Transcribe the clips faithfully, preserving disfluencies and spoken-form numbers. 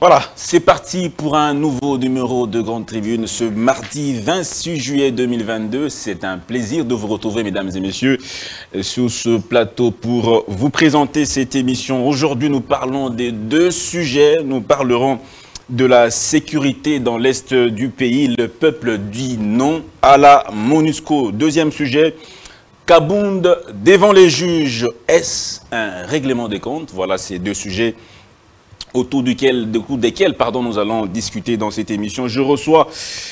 Voilà, c'est parti pour un nouveau numéro de Grande Tribune ce mardi vingt-six juillet deux mille vingt-deux. C'est un plaisir de vous retrouver, mesdames et messieurs, sur ce plateau pour vous présenter cette émission. Aujourd'hui, nous parlons des deux sujets. Nous parlerons de la sécurité dans l'est du pays. Le peuple dit non à la MONUSCO. Deuxième sujet, Kabound devant les juges. Est-ce un règlement des comptes? Voilà ces deux sujets autour duquel, desquels pardon, nous allons discuter dans cette émission. Je reçois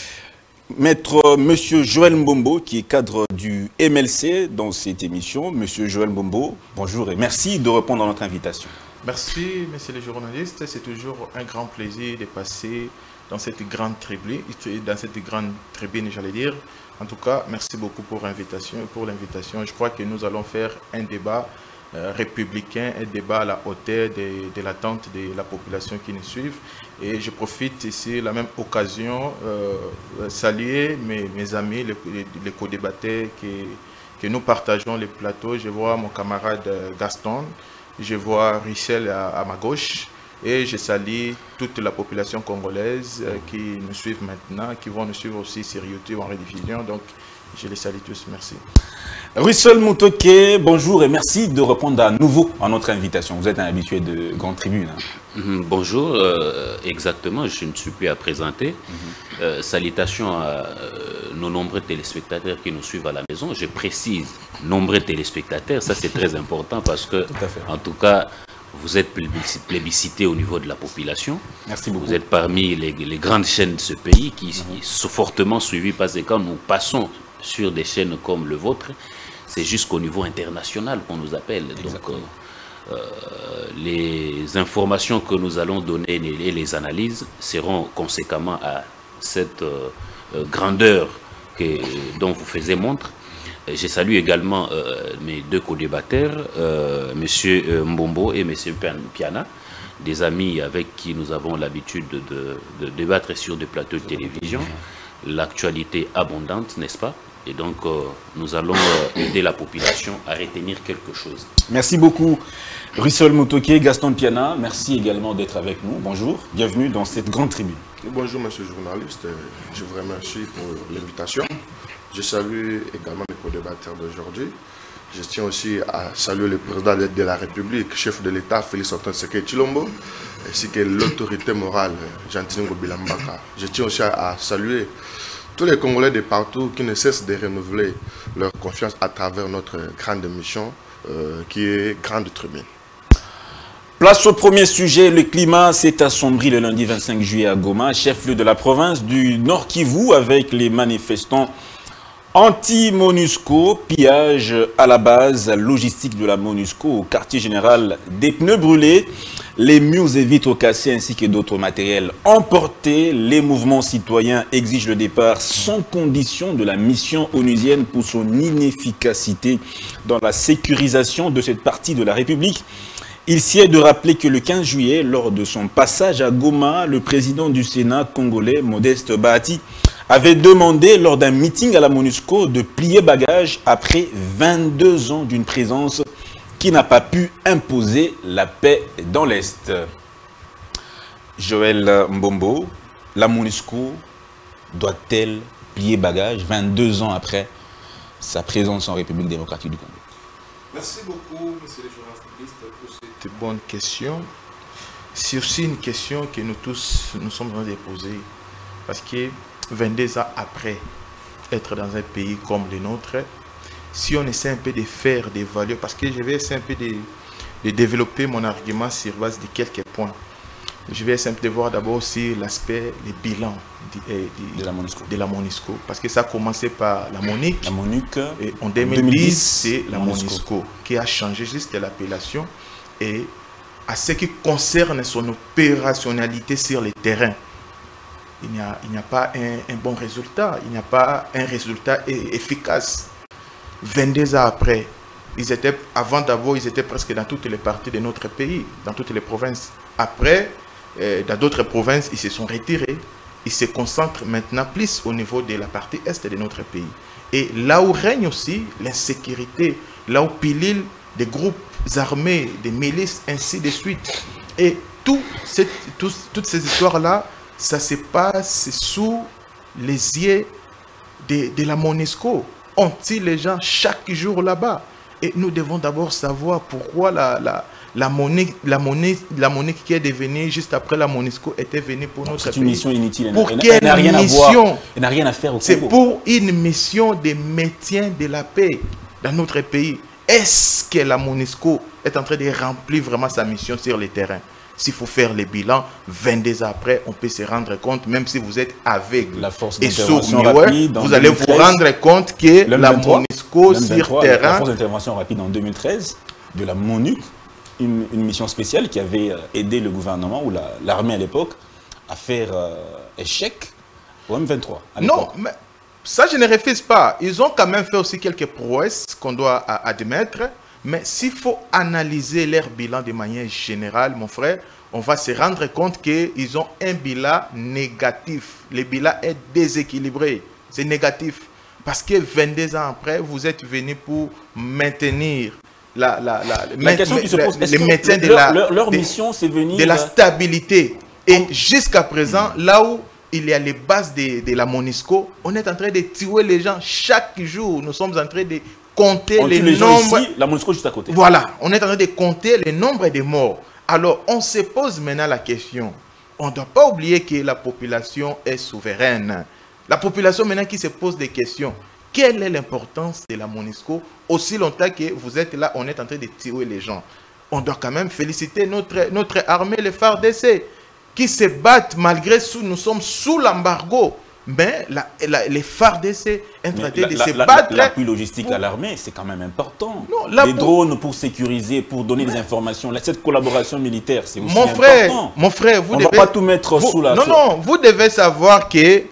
Maître Monsieur Joël Mbombo, qui est cadre du M L C dans cette émission. Monsieur Joël Mbombo, bonjour et merci de répondre à notre invitation. Merci, messieurs les journalistes. C'est toujours un grand plaisir de passer dans cette grande tribune, dans cette grande tribune, j'allais dire. En tout cas, merci beaucoup pour l'invitation. Pour l'invitation, je crois que nous allons faire un débat Euh, républicain, un débat à la hauteur de, de l'attente de la population qui nous suit. Et je profite ici, la même occasion, euh, saluer mes, mes amis, les, les, les co-débatteurs que, que nous partageons les plateaux. Je vois mon camarade Gaston, je vois Richel à, à ma gauche, et je salue toute la population congolaise euh, qui nous suivent maintenant, qui vont nous suivre aussi sur YouTube en rediffusion. Donc, je les salue tous. Merci. Russell Mutoke, bonjour et merci de répondre à nouveau à notre invitation. Vous êtes un habitué de Grande Tribune. Hein. Mmh, bonjour, euh, exactement, je ne suis plus à présenter. Mmh. Euh, salutations à euh, nos nombreux téléspectateurs qui nous suivent à la maison. Je précise, nombreux téléspectateurs, ça c'est très important parce que, tout en tout cas, vous êtes plébiscité au niveau de la population. Merci beaucoup. Vous êtes parmi les, les grandes chaînes de ce pays qui mmh. sont fortement suivies parce que quand nous passons sur des chaînes comme le vôtre, c'est jusqu'au niveau international qu'on nous appelle. Exactement. Donc, euh, euh, les informations que nous allons donner et les analyses seront conséquemment à cette euh, grandeur que, dont vous faisiez montre. Je salue également euh, mes deux co-débatteurs, euh, M. Mbombo et M. Piana, des amis avec qui nous avons l'habitude de, de, de débattre sur des plateaux de télévision. L'actualité abondante, n'est-ce pas? Et donc, euh, nous allons euh, aider la population à retenir quelque chose. Merci beaucoup, Russell Mutoke, Gaston Piana. Merci également d'être avec nous. Bonjour, bienvenue dans cette grande tribune. Bonjour, monsieur le journaliste. Je vous remercie pour l'invitation. Je salue également les co-débatteurs d'aujourd'hui. Je tiens aussi à saluer le président de la République, chef de l'État, Félix Antoine Tshisekedi Tshilombo, ainsi que l'autorité morale, Jean-Tingou Bilambaka. Je tiens aussi à saluer tous les Congolais de partout qui ne cessent de renouveler leur confiance à travers notre grande mission euh, qui est Grande Tribune. Place au premier sujet, le climat s'est assombri le lundi vingt-cinq juillet à Goma, chef-lieu de la province du Nord Kivu, avec les manifestants anti-MONUSCO, pillage à la base logistique de la MONUSCO au quartier général, des pneus brûlés, les murs et vitres cassés ainsi que d'autres matériels emportés. Les mouvements citoyens exigent le départ sans condition de la mission onusienne pour son inefficacité dans la sécurisation de cette partie de la République. Il s'y est de rappeler que le quinze juillet, lors de son passage à Goma, le président du Sénat congolais, Modeste Bahati, avait demandé lors d'un meeting à la MONUSCO de plier bagage après vingt-deux ans d'une présence qui n'a pas pu imposer la paix dans l'Est. Joël Mbombo, la MONUSCO doit-elle plier bagage vingt-deux ans après sa présence en République démocratique du Congo? Merci beaucoup, monsieur le journaliste, pour cette bonne question. C'est aussi une question que nous tous nous sommes en train de poser. Parce que vingt-deux ans après être dans un pays comme le nôtre, si on essaie un peu de faire, d'évaluer, parce que je vais essayer un peu de, de développer mon argument sur base de quelques points. Je vais essayer de voir d'abord aussi l'aspect, les bilans de, de, de, la MONUSCO. de la MONUSCO. Parce que ça a commencé par la MONUC. La MONUC. Et en deux mille dix, c'est la MONUSCO. MONUSCO qui a changé juste l'appellation. Et à ce qui concerne son opérationnalité sur le terrain, il n'y a, il n'y a pas un, un bon résultat, il n'y a pas un résultat efficace. vingt-deux ans après, ils étaient, avant d'abord, ils étaient presque dans toutes les parties de notre pays, dans toutes les provinces. Après, euh, dans d'autres provinces, ils se sont retirés. Ils se concentrent maintenant plus au niveau de la partie est de notre pays. Et là où règne aussi l'insécurité, là où pilule des groupes armés, des milices, ainsi de suite. Et tout cette, tout, toutes ces histoires-là, ça se passe sous les yeux de, de la MONUSCO. On tire les gens chaque jour là-bas. Et nous devons d'abord savoir pourquoi la, la, la, monnaie, la, monnaie, la monnaie qui est devenue juste après la MONUSCO était venue pour notre pays. C'est une mission inutile. Pour elle, quelle elle n'a rien mission? à voir. Elle n'a rien à faire au Congo. C'est pour une mission de maintien de la paix dans notre pays. Est-ce que la MONUSCO est en train de remplir vraiment sa mission sur le terrain? S'il faut faire les bilans, vingt-deux ans après, on peut se rendre compte, même si vous êtes aveugle la force et sourd, rapide, vous allez vous rendre compte que la MONUSCO sur terrain... La force d'intervention rapide en deux mille treize de la MONUC, une, une mission spéciale qui avait aidé le gouvernement ou l'armée la, à l'époque à faire euh, échec au M vingt-trois. Non, mais ça je ne refuse pas. Ils ont quand même fait aussi quelques prouesses qu'on doit admettre. Mais s'il faut analyser leur bilan de manière générale, mon frère, on va se rendre compte qu'ils ont un bilan négatif. Le bilan est déséquilibré. C'est négatif. Parce que vingt-deux ans après, vous êtes venu pour maintenir la, la, la, la question qui se pose, le maintien de leur, la, leur, leur mission, c'est venir de la stabilité. Et jusqu'à présent, là où il y a les bases de, de la MONUSCO, on est en train de tuer les gens chaque jour. Nous sommes en train de compter on les, les nombres. Ici, la MONUSCO juste à côté. Voilà, on est en train de compter le nombre de morts. Alors, on se pose maintenant la question. On ne doit pas oublier que la population est souveraine. La population maintenant qui se pose des questions. Quelle est l'importance de la MONUSCO? Aussi longtemps que vous êtes là, on est en train de tuer les gens. On doit quand même féliciter notre, notre armée, les F A R D C, qui se battent malgré sous, nous sommes sous l'embargo. Mais la, la, les F A R D C sont en train de la, se la, battre. L'appui logistique pour... à l'armée, c'est quand même important. Non, la... Les drones pour sécuriser, pour donner mais... des informations. Cette collaboration militaire, c'est aussi mon important. Frère, mon frère, vous On devez... ne va pas tout mettre vous... sous la... Non, non, vous devez savoir que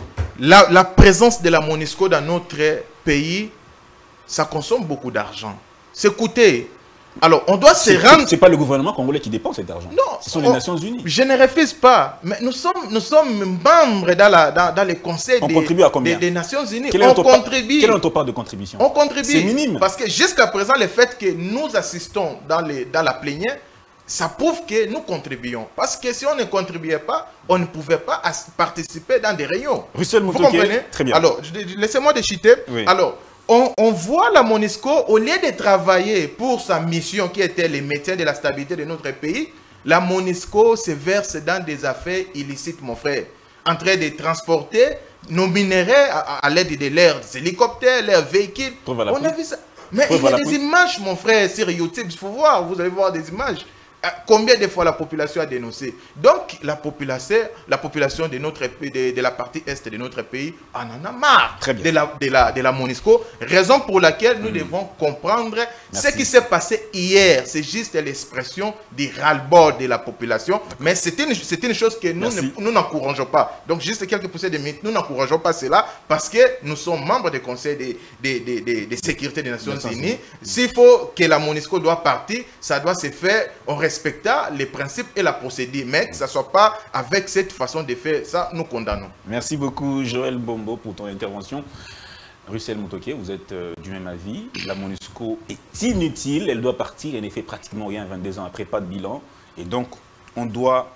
la, la présence de la MONUSCO dans notre pays, ça consomme beaucoup d'argent. C'est coûté. Alors, on doit se rendre... Ce n'est pas le gouvernement congolais qui dépense cet argent. Non. Ce sont les on... Nations Unies. Je ne refuse pas. Mais nous sommes, nous sommes membres dans, la, dans, dans les conseils on des, contribue à combien? des, des Nations Unies. Quel est on notre contribue. Quel est notre part de contribution? On contribue. C'est minime. Parce que jusqu'à présent, le fait que nous assistons dans, les, dans la plénière, ça prouve que nous contribuons. Parce que si on ne contribuait pas, on ne pouvait pas participer dans des réunions. Russell Vous Mutoke, comprenez? très bien. Alors, laissez-moi déchiter. Oui. Alors, on, on voit la MONUSCO, au lieu de travailler pour sa mission qui était le maintien de la stabilité de notre pays, la MONUSCO se verse dans des affaires illicites, mon frère. En train de transporter nos minerais à, à l'aide de leurs hélicoptères, leurs véhicules. On a vu ça. Mais il y a des images, mon frère, sur YouTube. Il faut voir, vous allez voir des images. Combien de fois la population a dénoncé? Donc, la population, la population de, notre, de, de la partie est de notre pays en en a marre de la, de, la, de la MONUSCO. Raison pour laquelle nous mmh. devons comprendre Merci. ce qui s'est passé hier. C'est juste l'expression du ras-le-bol de la population. Mais c'est une, une chose que nous n'encourageons pas. Donc, juste quelques poussées de minutes, nous n'encourageons pas cela parce que nous sommes membres du Conseil de, de, de, de, de sécurité des Nations Unies. S'il faut que la MONUSCO doit partir, ça doit se faire en respectant les principes et la procédure, mais que ça ne soit pas avec cette façon de faire, ça nous condamnons. Merci beaucoup Joël Bombo pour ton intervention. Russell Mutoke, vous êtes euh, du même avis. La MONUSCO est inutile, elle doit partir, elle ne fait pratiquement rien vingt-deux ans après, pas de bilan. Et donc, on doit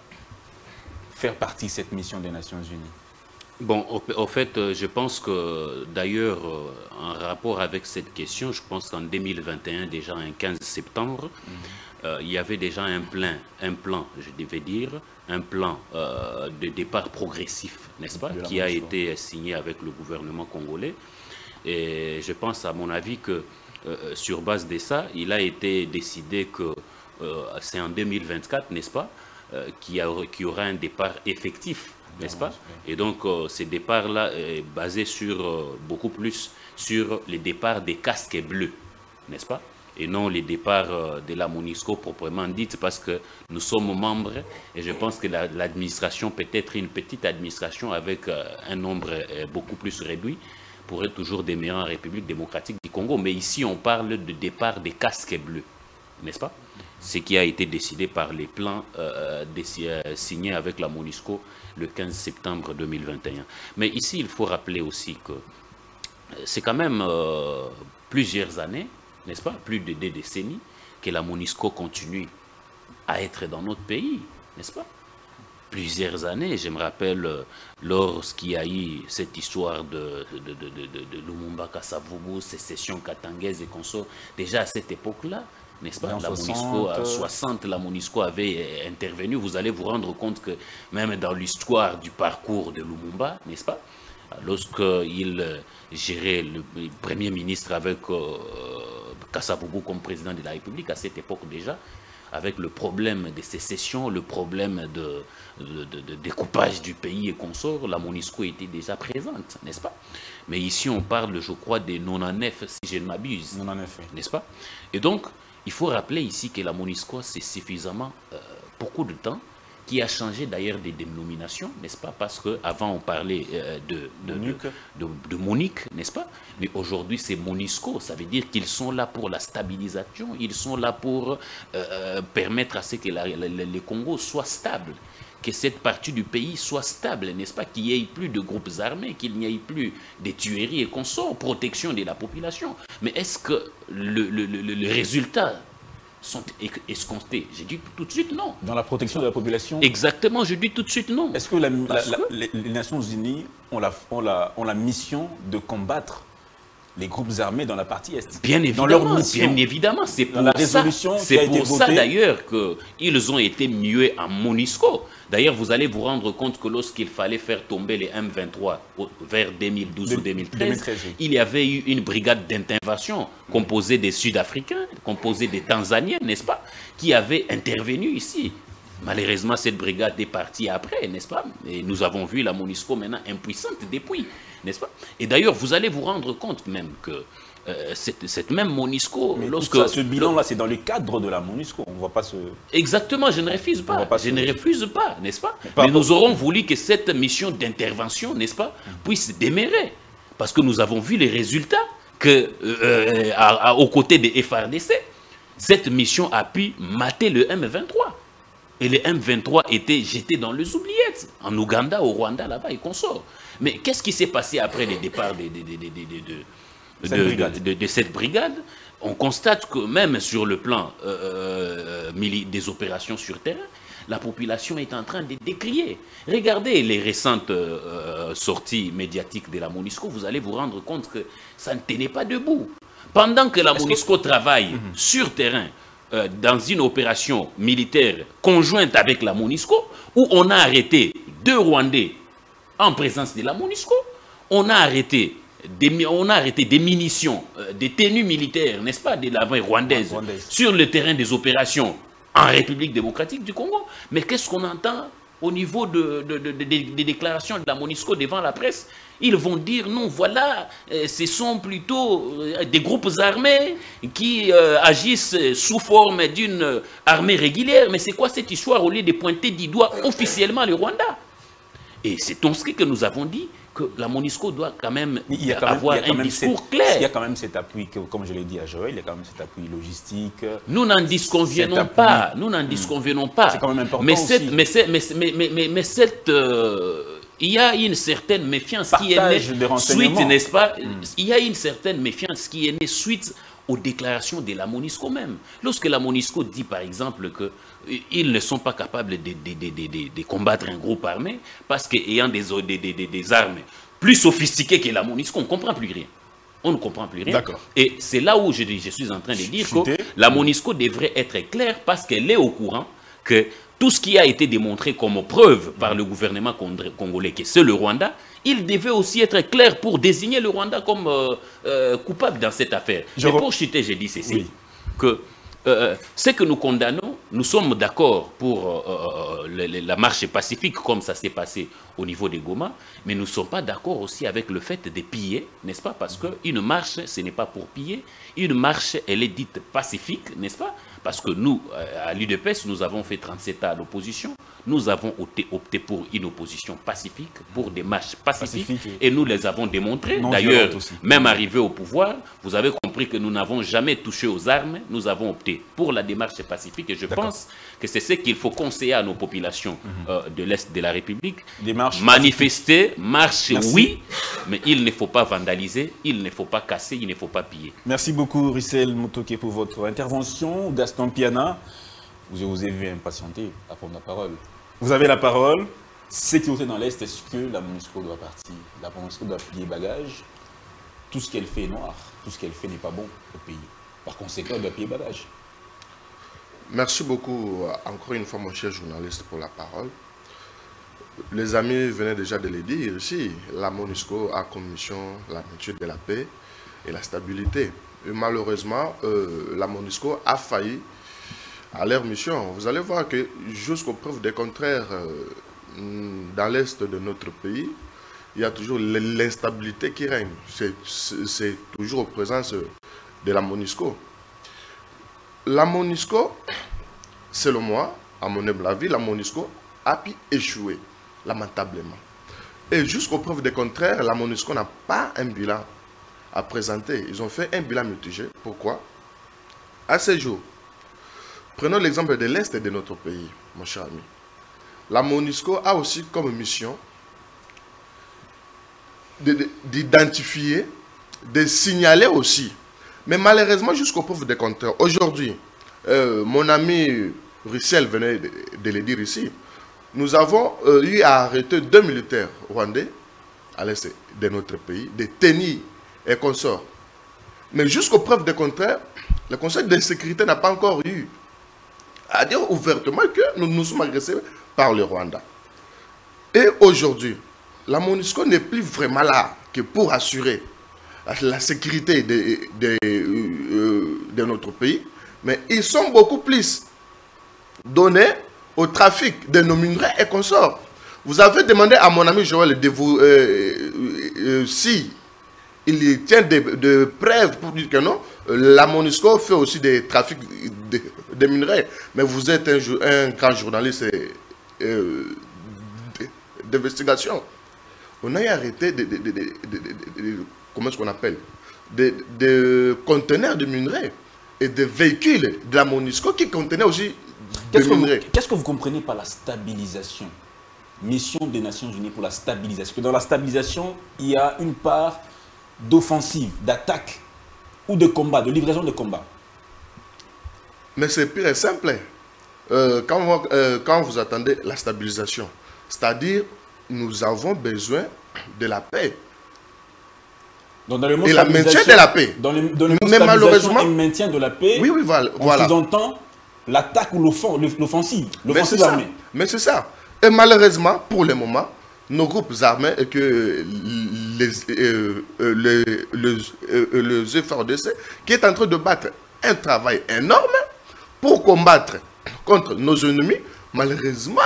faire partie de cette mission des Nations Unies. Bon, au, au fait, euh, je pense que d'ailleurs, euh, en rapport avec cette question, je pense qu'en deux mille vingt et un, déjà un quinze septembre, mm-hmm. Euh, il y avait déjà un plan, un plan, je devais dire, un plan euh, de départ progressif, n'est-ce pas, qui a été signé avec le gouvernement congolais. Et je pense, à mon avis, que euh, sur base de ça, il a été décidé que euh, c'est en deux mille vingt-quatre, n'est-ce pas, euh, qu'il y, qu y aura un départ effectif, n'est-ce pas? Et donc, euh, ce départ-là est basé sur, euh, beaucoup plus sur le départ des casques bleus, n'est-ce pas? Et non les départs euh, de la MONUSCO proprement dite, parce que nous sommes membres et je pense que l'administration, la, peut être une petite administration avec euh, un nombre euh, beaucoup plus réduit, pourrait toujours demeurer en République démocratique du Congo. Mais ici, on parle de départ des casques bleus, n'est-ce pas? Ce qui a été décidé par les plans euh, euh, signés avec la MONUSCO le quinze septembre deux mille vingt et un. Mais ici, il faut rappeler aussi que c'est quand même euh, plusieurs années, n'est-ce pas, plus de deux décennies, que la MONUSCO continue à être dans notre pays. n'est-ce pas? Plusieurs années, je me rappelle, euh, lorsqu'il y a eu cette histoire de, de, de, de, de, de Lumumba Kasavubu, sécession katangaise et consorts, déjà à cette époque-là, n'est-ce pas? La MONUSCO, à soixante, la MONUSCO avait intervenu. Vous allez vous rendre compte que même dans l'histoire du parcours de Lumumba, n'est-ce pas? Lorsqu'il gérait le Premier ministre avec euh, Kasavubu comme président de la République, à cette époque déjà, avec le problème de sécession, le problème de, de, de, de découpage du pays et consorts, la MONUSCO était déjà présente, n'est-ce pas? Mais ici, on parle, je crois, des nonante-neuf, si je ne m'abuse, n'est-ce pas? Et donc, il faut rappeler ici que la MONUSCO, c'est suffisamment euh, beaucoup de temps, qui a changé d'ailleurs des dénominations, n'est-ce pas? Parce qu'avant, on parlait euh, de, de, de, de, de Monique, n'est-ce pas? Mais aujourd'hui, c'est MONUSCO. Ça veut dire qu'ils sont là pour la stabilisation, ils sont là pour euh, permettre à ce que la, la, la, le Congo soit stable, que cette partie du pays soit stable, n'est-ce pas? Qu'il n'y ait plus de groupes armés, qu'il n'y ait plus de tueries et consorts, protection de la population. Mais est-ce que le, le, le, le résultat sont escomptés? J'ai dit tout de suite non. Dans la protection de la population? Exactement, je dis tout de suite non. Est-ce que, la, la, la, que les, les Nations Unies ont la, ont, la, ont la mission de combattre les groupes armés dans la partie Est? Bien évidemment, dans leur mission, bien évidemment. C'est pour la résolution ça, c'est pour ça d'ailleurs qu'ils ont été mués en MONUSCO. D'ailleurs, vous allez vous rendre compte que lorsqu'il fallait faire tomber les M vingt-trois vers deux mille douze de, ou deux mille treize, deux mille treize oui. Il y avait eu une brigade d'intervention composée des Sud-Africains, composée des Tanzaniens, n'est-ce pas, qui avait intervenu ici. Malheureusement, cette brigade est partie après, n'est-ce pas? Et nous avons vu la MONUSCO maintenant impuissante depuis, n'est-ce pas? Et d'ailleurs, vous allez vous rendre compte même que euh, cette, cette même MONUSCO... Mais lorsque ça, ce bilan-là, c'est dans le cadre de la MONUSCO. On ne voit pas ce... Exactement, je ne refuse pas. pas je ce... ne refuse pas, n'est-ce pas? Mais, Mais nous aurons voulu que cette mission d'intervention, n'est-ce pas, puisse démarrer. Parce que nous avons vu les résultats que, euh, à, à, aux côtés des F A R D C, cette mission a pu mater le M vingt-trois. Et les M vingt-trois étaient jetés dans les oubliettes, en Ouganda, au Rwanda, là-bas, et consorts. Mais qu'est-ce qui s'est passé après le départ de, de, de, de, de, de, cette de, de, de, de cette brigade? On constate que même sur le plan euh, des opérations sur terrain, la population est en train de décrier. Regardez les récentes euh, sorties médiatiques de la MONUSCO, vous allez vous rendre compte que ça ne tenait pas debout. Pendant que la MONUSCO que... travaille mm-hmm. sur terrain, euh, dans une opération militaire conjointe avec la MONUSCO, où on a arrêté deux Rwandais en présence de la MONUSCO, on a arrêté des, on a arrêté des munitions, euh, des tenues militaires, n'est-ce pas, de l'armée rwandaise, rwandaise, sur le terrain des opérations en République démocratique du Congo. Mais qu'est-ce qu'on entend au niveau de, de, de, de, de, des déclarations de la MONUSCO devant la presse? Ils vont dire non, voilà, euh, ce sont plutôt euh, des groupes armés qui euh, agissent sous forme d'une armée régulière. Mais c'est quoi cette histoire au lieu de pointer du doigt officiellement le Rwanda? Et c'est ainsi que nous avons dit que la MONUSCO doit quand même il y a quand même, avoir il y a quand un même discours cette, clair. Il y a quand même cet appui, que, comme je l'ai dit à Joël, il y a quand même cet appui logistique. Nous n'en disconvenons pas. Nous n'en disconvenons pas. C'est quand même important mais cette, aussi. Mais, cette, mais, mais, mais, mais cette... Euh, il y a une certaine méfiance Partage qui est née suite, n'est-ce pas? Mm. Il y a une certaine méfiance qui est née suite aux déclarations de la MONUSCO même. Lorsque la MONUSCO dit par exemple qu'ils ne sont pas capables de, de, de, de, de, de combattre un groupe armé parce qu'ayant des, des, des, des armes plus sophistiquées que la MONUSCO, on ne comprend plus rien. On ne comprend plus rien. Et c'est là où je, je suis en train de dire que la MONUSCO devrait être claire parce qu'elle est au courant que tout ce qui a été démontré comme preuve par le gouvernement congolais, que c'est le Rwanda, il devait aussi être clair pour désigner le Rwanda comme euh, euh, coupable dans cette affaire. Je Et pour chuter, j'ai dit ceci, oui. que euh, ce que nous condamnons, nous sommes d'accord pour euh, le, la marche pacifique comme ça s'est passé au niveau des Goma, mais nous ne sommes pas d'accord aussi avec le fait de piller, n'est-ce pas? Parce qu'une marche, ce n'est pas pour piller, une marche, elle est dite pacifique, n'est-ce pas? Parce que nous, à l'U D P S, nous avons fait trente-sept ans à l'opposition. Nous avons opté, opté pour une opposition pacifique, pour des marches pacifiques. Pacifique, et nous les avons démontrées. D'ailleurs, même arrivé au pouvoir, vous avez compris que nous n'avons jamais touché aux armes. Nous avons opté pour la démarche pacifique. Et je pense que c'est ce qu'il faut conseiller à nos populations mm-hmm. euh, de l'Est de la République. Manifester, pacifique. Marcher, Merci. Oui, mais il ne faut pas vandaliser, il ne faut pas casser, il ne faut pas piller. Merci beaucoup, Russell Mutoke, pour votre intervention. Gaston Piana, je vous ai vu impatienter à prendre la parole. Vous avez la parole. Sécurité dans l'Est, est-ce que la MONUSCO doit partir? La MONUSCO doit plier bagage. Tout ce qu'elle fait est noir. Tout ce qu'elle fait n'est pas bon au pays. Par conséquent, elle doit plier bagage. Merci beaucoup, encore une fois, mon cher journaliste, pour la parole. Les amis venaient déjà de le dire ici. La MONUSCO a comme mission la maintien de la paix et la stabilité. Et malheureusement, euh, la MONUSCO a failli à leur mission. Vous allez voir que jusqu'aux preuves des contraires, euh, dans l'est de notre pays, il y a toujours l'instabilité qui règne. C'est toujours en présence de la MONUSCO. La MONUSCO, selon moi, à mon humble avis, la MONUSCO a pu échouer, lamentablement. Et jusqu'aux preuves des contraires, la MONUSCO n'a pas un bilan à présenter. Ils ont fait un bilan mitigé. Pourquoi? À ce jour, prenons l'exemple de l'Est de notre pays, mon cher ami. La MONUSCO a aussi comme mission d'identifier, de, de signaler aussi. Mais malheureusement, jusqu'aux preuves des contraires. Aujourd'hui, euh, mon ami Russell venait de, de le dire ici, nous avons euh, eu à arrêter deux militaires rwandais à l'est de notre pays, des tennis et consorts. Mais jusqu'aux preuves des contraires, le Conseil de sécurité n'a pas encore eu à dire ouvertement que nous nous sommes agressés par le Rwanda. Et aujourd'hui, la MONUSCO n'est plus vraiment là que pour assurer la, la sécurité de, de, euh, de notre pays, mais ils sont beaucoup plus donnés au trafic de nos minerais et consorts. Vous avez demandé à mon ami Joël de vous, euh, euh, euh, si il tient des de preuves pour dire que non, la MONUSCO fait aussi des trafics de, de minerais, mais vous êtes un, un grand journaliste et Euh, d'investigation. On a arrêté de, de, de, de, de, de, de comment est-ce qu'on appelle de, de conteneurs de minerais et de véhicules de la MONUSCO qui contenaient aussi des minerais. Qu'est-ce que vous comprenez par la stabilisation? Mission des Nations Unies pour la stabilisation. Dans la stabilisation, il y a une part d'offensive, d'attaque ou de combat, de livraison de combat. Mais c'est pire et simple. Euh, quand, vous, euh, quand vous attendez la stabilisation, c'est-à-dire nous avons besoin de la paix. Donc dans le mot et la maintien de la paix. Dans le, dans le mais malheureusement, et maintien de la paix, oui, oui, voilà. on voilà. sous-entend l'attaque ou l'offensive, l'offensive armée. Mais c'est ça. Et malheureusement, pour le moment, nos groupes armés et que les, euh, les, les, euh, les F A R D C, qui est en train de battre un travail énorme pour combattre contre nos ennemis, malheureusement,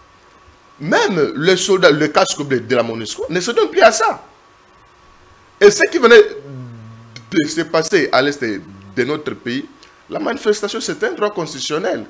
même les soldats, le casque bleu de la MONUSCO ne se donnent plus à ça. Et ce qui venait de se passer à l'est de notre pays, la manifestation, c'est un droit constitutionnel.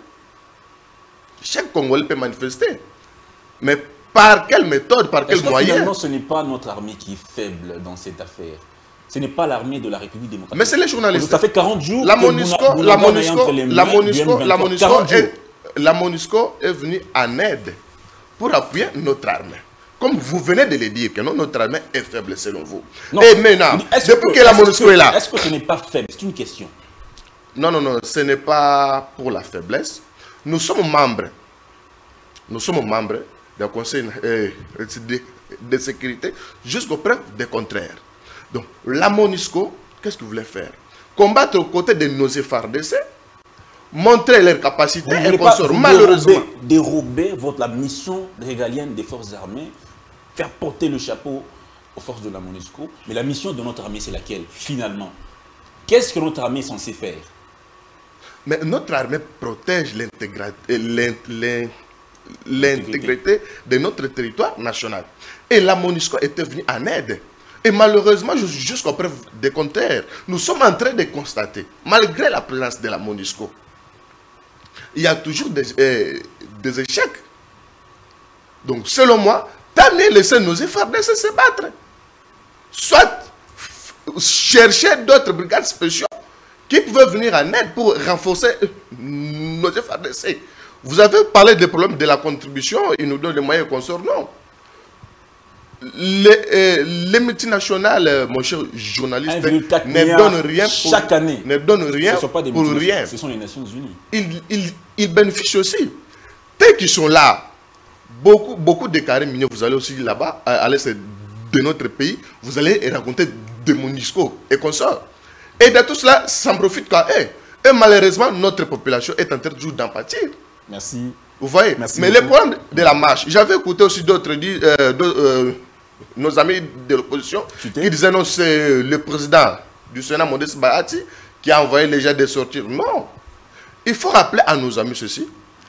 Chaque Congolais peut manifester. Mais par quelle méthode, par quel moyen? Finalement, ce n'est pas notre armée qui est faible dans cette affaire. Ce n'est pas l'armée de la République démocratique. Mais c'est les journalistes. Ça fait quarante jours la que MONUSCO, la MONUSCO, la MONUSCO, la MONUSCO est, la MONUSCO est venue en aide pour appuyer notre armée. Comme vous venez de le dire, que non, notre armée est faible selon vous. Non. Et maintenant, depuis que, que la MONUSCO est, est là... Est-ce que ce n'est pas faible? C'est une question. Non, non, non, ce n'est pas pour la faiblesse. Nous sommes membres. Nous sommes membres du Conseil euh, de, de sécurité jusqu'aux preuves des contraires. Donc, la MONUSCO, qu'est-ce que vous voulez faire? Combattre aux côtés de nos F A R D C, montrer leurs capacités et consorts. Malheureusement, dérober, dérober votre, la mission régalienne des forces armées, faire porter le chapeau aux forces de la MONUSCO. Mais la mission de notre armée, c'est laquelle, finalement? Qu'est-ce que notre armée est censée faire? Mais notre armée protège l'intégrité de notre territoire national. Et la MONUSCO était venue en aide. Et malheureusement, jusqu'aux preuves des contraires, nous sommes en train de constater, malgré la présence de la MONUSCO, il y a toujours des, euh, des échecs. Donc, selon moi, tant mieux laisser nos F A R D C se battre. Soit chercher d'autres brigades spéciales qui pouvaient venir en aide pour renforcer nos F A R D C. Vous avez parlé des problèmes de la contribution, ils nous donnent les moyens qu'on sort, non. les, euh, les multinationales, euh, mon cher journaliste, ne donnent rien pour, chaque année. Ne donnent rien ce sont pas des pour rien. Ce sont les Nations Unies. Ils, ils, ils bénéficient aussi. Dès qu'ils sont là, beaucoup, beaucoup de carrés miniers, vous allez aussi là-bas, à, à l'est de notre pays, vous allez raconter de MONUSCO et consorts. Et de tout cela, ça en profite quand eux. Et malheureusement, notre population est en train toujours d'en pâtir. Merci. Vous voyez. Merci mais beaucoup. le problème de la marche, j'avais écouté aussi d'autres, euh, euh, nos amis de l'opposition, qui disaient non, c'est le président du Sénat, Modeste Bahati, qui a envoyé les gens de sortir. Non. Il faut rappeler à nos amis ceci.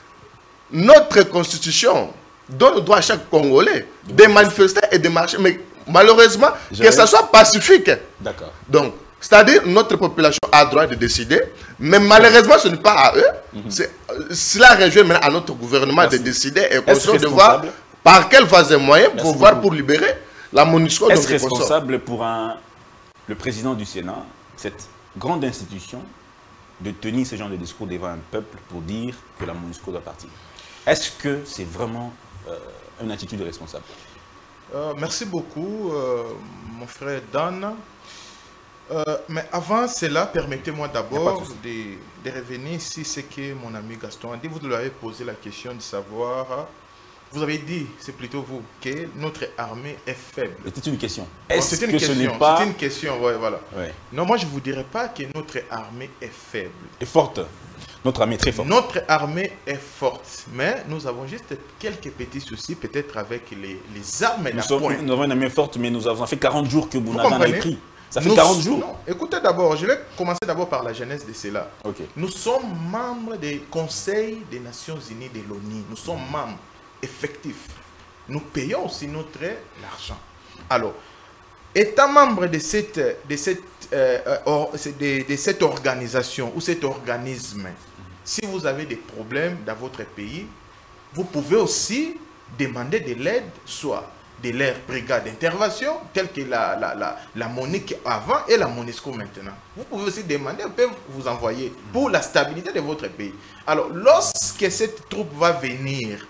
Notre constitution donne le droit à chaque Congolais de manifester et de marcher. Mais malheureusement, que ce soit pacifique. D'accord. Donc, c'est-à-dire, notre population a le droit de décider, mais malheureusement, ce n'est pas à eux. Mm-hmm. Cela revient maintenant à notre gouvernement Merci. de décider et qu'on de voir par quelle phase et moyens pour beaucoup. voir pour libérer la MONUSCO. Est-ce responsable pour un, le président du Sénat, cette grande institution, de tenir ce genre de discours devant un peuple pour dire que la MONUSCO doit partir? Est-ce que c'est vraiment euh, une attitude responsable? euh, Merci beaucoup, euh, mon frère Dan. Euh, mais avant cela, permettez-moi d'abord de, de, de revenir ici ce que mon ami Gaston a dit. Vous lui avez posé la question de savoir, vous avez dit, c'est plutôt vous, que notre armée est faible. C'est une question. Est-ce que question, ce n'est pas... C'est une question, ouais, voilà. Ouais. Non, moi je ne vous dirais pas que notre armée est faible. Est forte. Notre armée est très forte. Notre armée est forte, mais nous avons juste quelques petits soucis, peut-être avec les, les armes et nous la sommes, pointe. Nous avons une armée forte, mais nous avons ça fait quarante jours que Bounagana est pris. Ça fait nous, quarante jours. Non, écoutez d'abord, je vais commencer d'abord par la jeunesse de cela. Okay. Nous sommes membres du Conseil des Nations Unies de l'ONU. Nous sommes membres effectifs. Nous payons aussi notre argent. Alors, étant membre de cette, de cette, euh, or, de, de cette organisation ou cet organisme, si vous avez des problèmes dans votre pays, vous pouvez aussi demander de l'aide, soit de leur brigade d'intervention, telle que la, la, la, la MONUC avant et la MONUSCO maintenant. Vous pouvez aussi demander, on peut vous envoyer pour la stabilité de votre pays. Alors, lorsque cette troupe va venir,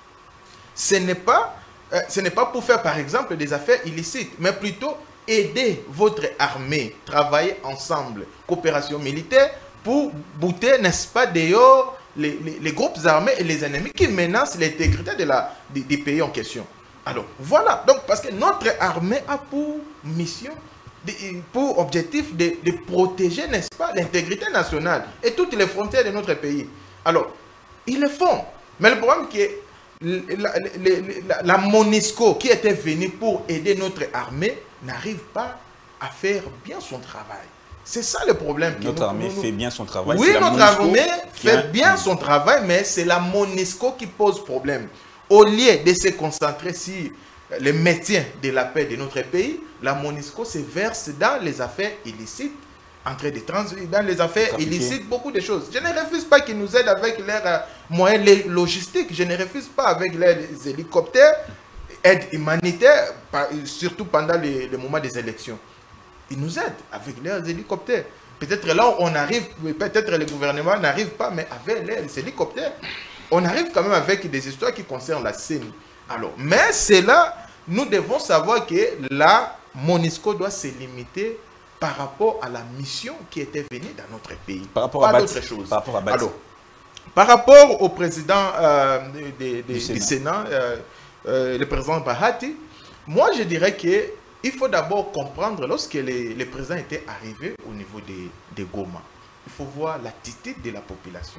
ce n'est pas, euh, ce n'est pas pour faire, par exemple, des affaires illicites, mais plutôt aider votre armée, travailler ensemble, coopération militaire, pour bouter, n'est-ce pas, dehors les, les, les groupes armés et les ennemis qui menacent l'intégrité de la, des, des pays en question. Alors, voilà. Donc, parce que notre armée a pour mission, de, pour objectif de, de protéger, n'est-ce pas, l'intégrité nationale et toutes les frontières de notre pays. Alors, ils le font. Mais le problème est que la, la, la, la MONUSCO qui était venue pour aider notre armée n'arrive pas à faire bien son travail. C'est ça le problème. Notre nous, armée nous, fait bien son travail. Oui, notre armée fait bien son travail, mais c'est la MONUSCO qui pose problème. Au lieu de se concentrer sur les métiers de la paix de notre pays, la MONUSCO se verse dans les affaires illicites, en train de transiter dans les affaires Trafiquer. illicites, beaucoup de choses. Je ne refuse pas qu'ils nous aident avec leurs moyens logistiques, je ne refuse pas avec leurs hélicoptères, aide humanitaire, surtout pendant les, les moments des élections. Ils nous aident avec leurs hélicoptères. Peut-être là, on arrive, peut-être le gouvernement n'arrive pas, mais avec les hélicoptères, on arrive quand même avec des histoires qui concernent la scène. Alors, mais c'est là, nous devons savoir que la MONUSCO doit se limiter par rapport à la mission qui était venue dans notre pays. Par rapport pas à d'autre chose. Par rapport à Alors, par rapport au président euh, de, de, de, du Sénat, du Sénat euh, euh, le président Bahati, moi je dirais que il faut d'abord comprendre, lorsque les, les présidents étaient arrivés au niveau de, de Goma, il faut voir l'attitude de la population.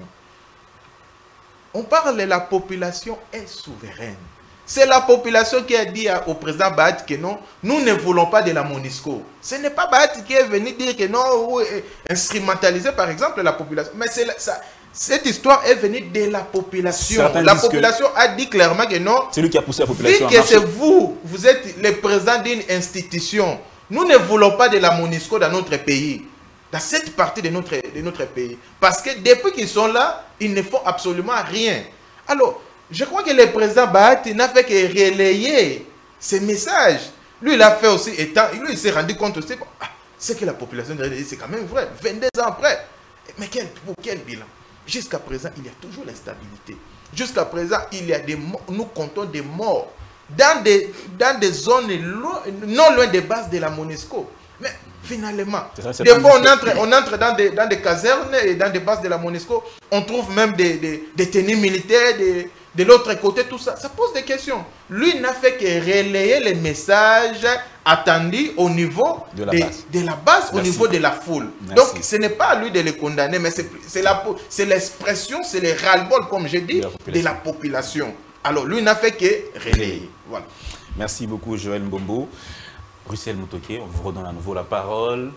On parle de la population est souveraine. C'est la population qui a dit au président Bahati que non, nous ne voulons pas de la MONUSCO. Ce n'est pas Bahati qui est venu dire que non, ou instrumentaliser par exemple la population. Mais c'est ça. Cette histoire est venue de la population. Certains la population a dit clairement que non. C'est lui qui a poussé la population. Vu que c'est vous, vous êtes le président d'une institution. Nous ne voulons pas de la MONUSCO dans notre pays. Dans cette partie de notre, de notre pays. Parce que depuis qu'ils sont là, ils ne font absolument rien. Alors, je crois que le président Bahati n'a fait que relayer ces messages. Lui, il a fait aussi, étant, lui, il s'est rendu compte aussi, ah, ce que la population dit, c'est quand même vrai. vingt-deux ans après. Mais quel, pour quel bilan? Jusqu'à présent, il y a toujours l'instabilité. Jusqu'à présent, il y a des morts. Nous comptons des morts dans des, dans des zones loin, non loin des bases de la MONUSCO. Mais finalement, ça, des fois on entre, on entre dans, des, dans des casernes et dans des bases de la MONUSCO, on trouve même des, des, des tenues militaires, des, de l'autre côté, tout ça. Ça pose des questions. Lui n'a fait que relayer les messages attendus au niveau de la de, base, de la base au niveau de la foule. Merci. Donc ce n'est pas à lui de les condamner, mais c'est l'expression, c'est le ras-le-bol, comme je dis, de la, de la population. Alors lui n'a fait que relayer. Voilà. Merci beaucoup Joël Mbombo. Russell Mutoké, on vous redonne à nouveau la parole.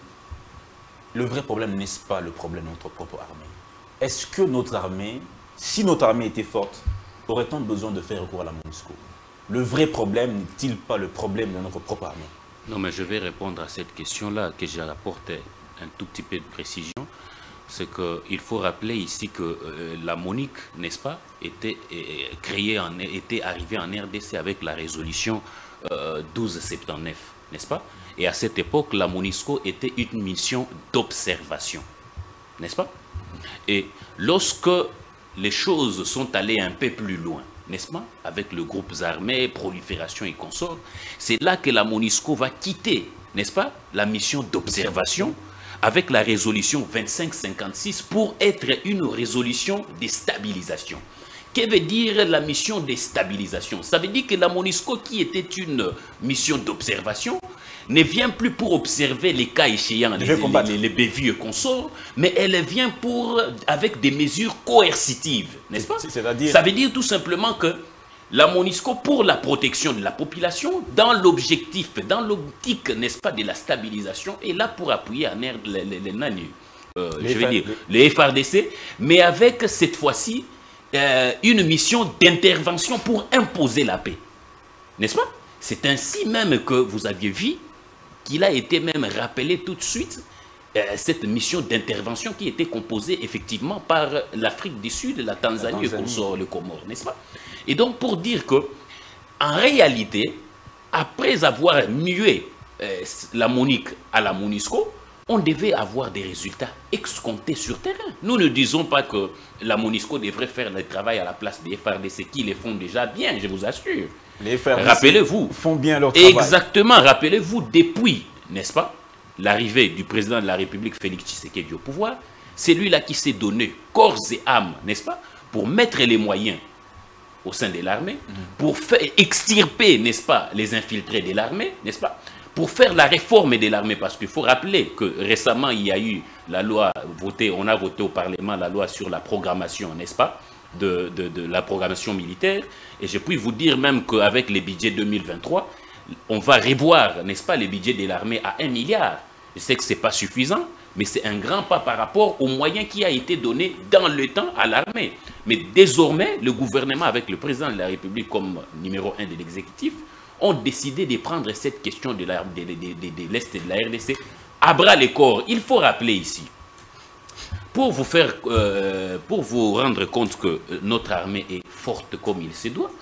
Le vrai problème n'est-ce pas le problème de notre propre armée? Est-ce que notre armée, si notre armée était forte, aurait-on besoin de faire recours à la MONUSCO? Le vrai problème n'est-il pas le problème de notre propre armée? Non, mais je vais répondre à cette question-là, que j'ai apporté un tout petit peu de précision. C'est qu'il faut rappeler ici que euh, la MONUC, n'est-ce pas, était euh, créée, en, était arrivée en R D C avec la résolution euh, douze soixante-dix-neuf, n'est-ce pas? Et à cette époque, la MONUSCO était une mission d'observation, n'est-ce pas? Et lorsque les choses sont allées un peu plus loin, n'est-ce pas, avec le groupe armés, prolifération et consorts, c'est là que la MONUSCO va quitter, n'est-ce pas, la mission d'observation avec la résolution vingt-cinq cinquante-six pour être une résolution de stabilisation. Que veut dire la mission de stabilisation? Ça veut dire que la MONUSCO, qui était une mission d'observation, ne vient plus pour observer les cas échéants, les, les, les bévues et consorts, mais elle vient pour, avec des mesures coercitives, n'est-ce pas? C'est-à-dire... Ça veut dire tout simplement que la MONUSCO, pour la protection de la population, dans l'objectif, dans l'optique, n'est-ce pas, de la stabilisation, est là pour appuyer en air les, les, les, euh, les, je vais dire, les F R D C, mais avec cette fois-ci euh, une mission d'intervention pour imposer la paix, n'est-ce pas? C'est ainsi même que vous aviez vu qu'il a été même rappelé tout de suite euh, cette mission d'intervention qui était composée effectivement par l'Afrique du Sud, la Tanzanie, la Tanzanie. et le Comore, n'est-ce pas? Et donc pour dire que, en réalité, après avoir mué euh, la MONUC à la MONUSCO, on devait avoir des résultats escomptés sur terrain. Nous ne disons pas que la MONUSCO devrait faire le travail à la place des F R D C qui les font déjà bien, je vous assure. Les F R D C rappelez-vous, font bien leur travail. Exactement, rappelez-vous, depuis, n'est-ce pas, l'arrivée du président de la République, Félix Tshisekedi, au pouvoir, c'est lui-là qui s'est donné corps et âme, n'est-ce pas, pour mettre les moyens au sein de l'armée, mmh. pour faire extirper, n'est-ce pas, les infiltrés de l'armée, n'est-ce pas, pour faire la réforme de l'armée, parce qu'il faut rappeler que récemment, il y a eu la loi votée, on a voté au Parlement la loi sur la programmation, n'est-ce pas, de, de, de la programmation militaire, et je puis vous dire même qu'avec les budgets deux mille vingt-trois, on va revoir, n'est-ce pas, les budgets de l'armée à un milliard. Je sais que ce n'est pas suffisant, mais c'est un grand pas par rapport aux moyens qui a été donné dans le temps à l'armée. Mais désormais, le gouvernement, avec le président de la République comme numéro un de l'exécutif, ont décidé de prendre cette question de l'Est de, de, de, de, l'Est de la R D C à bras le corps. Il faut rappeler ici, pour vous, faire, euh, pour vous rendre compte que notre armée est forte comme il se doit,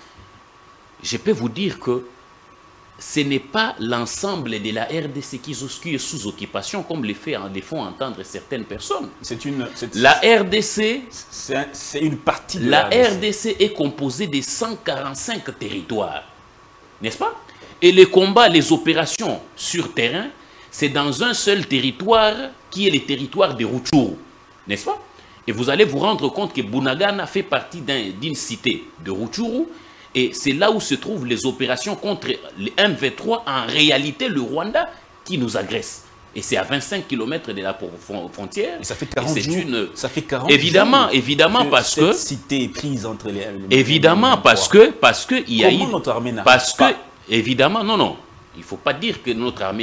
je peux vous dire que ce n'est pas l'ensemble de la R D C qui est sous occupation, comme les, fait, les font entendre certaines personnes. C'est une, la R D C, c'est une partie de la, la R D C. R D C est composée de cent quarante-cinq territoires, n'est-ce pas? Et les combats, les opérations sur terrain, c'est dans un seul territoire qui est le territoire de Rutshuru, n'est-ce pas? Et vous allez vous rendre compte que Bunagana fait partie d'une cité de Rutshuru. Et c'est là où se trouvent les opérations contre les M vingt-trois, en réalité le Rwanda qui nous agresse. Et c'est à vingt-cinq kilomètres de la frontière. Et ça fait quarante jours. Une... Ça fait quarante évidemment, jours évidemment que parce cette que... cité est prise entre les... les évidemment, parce que... Parce que il y a Comment eu, notre armée n'arrive parce pas? que, évidemment, non, non. Il ne faut pas dire que notre armée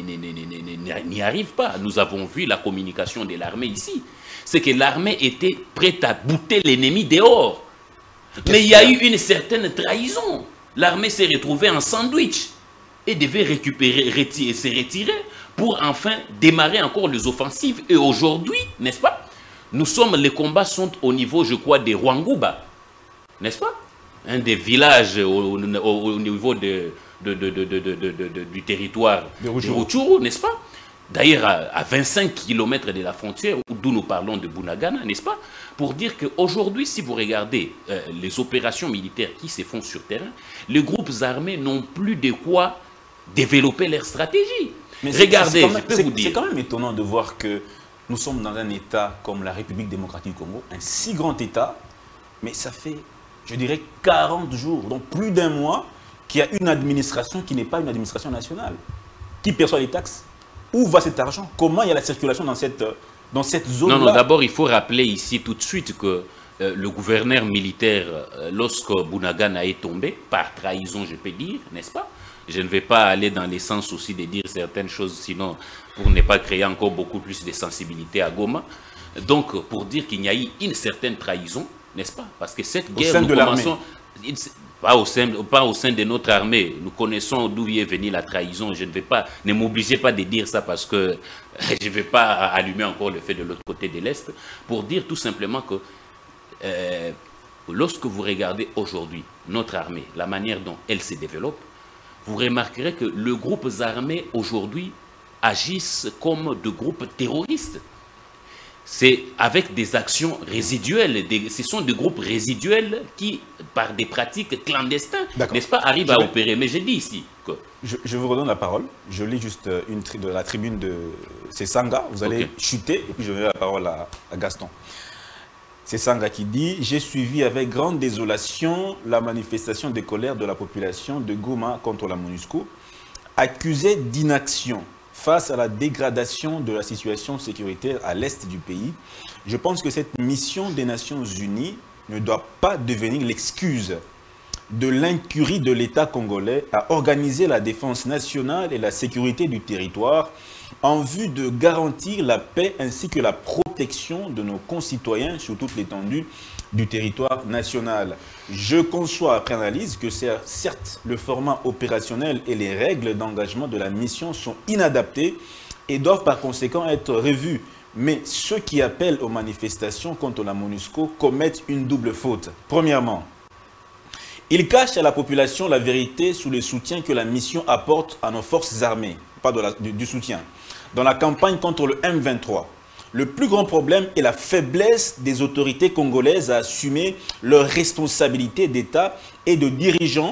n'y arrive pas. Nous avons vu la communication de l'armée ici. C'est que l'armée était prête à bouter l'ennemi dehors. Mais il y a eu une certaine trahison. L'armée s'est retrouvée en sandwich et devait récupérer, retirer, se retirer pour enfin démarrer encore les offensives. Et aujourd'hui, n'est-ce pas, nous sommes, les combats sont au niveau, je crois, de Rwanguba, n'est-ce pas? Un des villages au, au, au niveau de, de, de, de, de, de, de, de, du territoire de Rutshuru, n'est-ce pas? d'ailleurs à, à vingt-cinq kilomètres de la frontière, d'où nous parlons de Bunagana, n'est-ce pas? Pour dire qu'aujourd'hui, si vous regardez euh, les opérations militaires qui se font sur terrain, les groupes armés n'ont plus de quoi développer leur stratégie. Mais regardez, je peux vous dire. C'est quand même étonnant de voir que nous sommes dans un État comme la République démocratique du Congo, un si grand État, mais ça fait, je dirais, quarante jours, donc plus d'un mois, qu'il y a une administration qui n'est pas une administration nationale. Qui perçoit les taxes? Où va cet argent? Comment il y a la circulation dans cette, dans cette zone-là? Non, non, d'abord, il faut rappeler ici tout de suite que euh, le gouverneur militaire, euh, lorsque Bunagana est tombé, par trahison, je peux dire, n'est-ce pas? Je ne vais pas aller dans les sens aussi de dire certaines choses, sinon, pour ne pas créer encore beaucoup plus de sensibilité à Goma. Donc, pour dire qu'il y a eu une certaine trahison, n'est-ce pas? Parce que cette guerre, nous commençons... Pas au, sein, pas au sein de notre armée. Nous connaissons d'où est venue la trahison. Je ne vais pas, ne m'obligez pas de dire ça parce que je ne vais pas allumer encore le fait de l'autre côté de l'Est. Pour dire tout simplement que euh, lorsque vous regardez aujourd'hui notre armée, la manière dont elle se développe, vous remarquerez que les groupes armés aujourd'hui agissent comme de groupes terroristes. C'est avec des actions résiduelles, des, ce sont des groupes résiduels qui, par des pratiques clandestines, n'est-ce pas, arrivent je à vais... opérer. Mais je dis ici que... Je, je vous redonne la parole. Je lis juste une tri de la tribune de Sesanga. Vous allez okay. chuter et puis je donnerai la parole à, à Gaston. Sesanga qui dit « J'ai suivi avec grande désolation la manifestation de colère de la population de Goma contre la MONUSCO, accusée d'inaction face à la dégradation de la situation sécuritaire à l'est du pays. Je pense que cette mission des Nations Unies ne doit pas devenir l'excuse de l'incurie de l'État congolais à organiser la défense nationale et la sécurité du territoire en vue de garantir la paix ainsi que la protection de nos concitoyens sur toute l'étendue du territoire national. Je conçois après analyse que certes le format opérationnel et les règles d'engagement de la mission sont inadaptés et doivent par conséquent être revus. Mais ceux qui appellent aux manifestations contre la MONUSCO commettent une double faute. Premièrement, ils cachent à la population la vérité sur le soutien que la mission apporte à nos forces armées, pas de la, du, du soutien, dans la campagne contre le M vingt-trois. Le plus grand problème est la faiblesse des autorités congolaises à assumer leurs responsabilités d'État et de dirigeants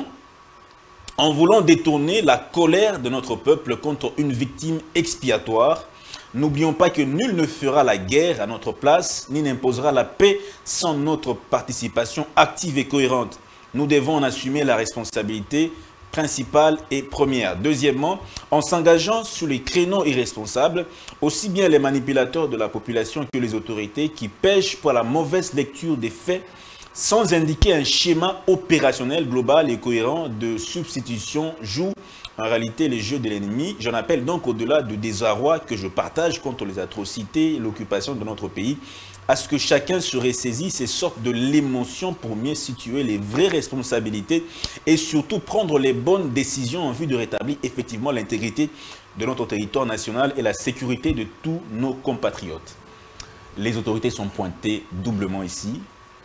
en voulant détourner la colère de notre peuple contre une victime expiatoire. N'oublions pas que nul ne fera la guerre à notre place, ni n'imposera la paix sans notre participation active et cohérente. Nous devons en assumer la responsabilité principale et première. Deuxièmement, en s'engageant sur les créneaux irresponsables, aussi bien les manipulateurs de la population que les autorités qui pêchent pour la mauvaise lecture des faits sans indiquer un schéma opérationnel global et cohérent de substitution jouent en réalité les jeux de l'ennemi. J'en appelle donc au-delà du désarroi que je partage contre les atrocités et l'occupation de notre pays, à ce que chacun se ressaisisse et sorte de l'émotion pour mieux situer les vraies responsabilités et surtout prendre les bonnes décisions en vue de rétablir effectivement l'intégrité de notre territoire national et la sécurité de tous nos compatriotes. Les autorités sont pointées doublement ici.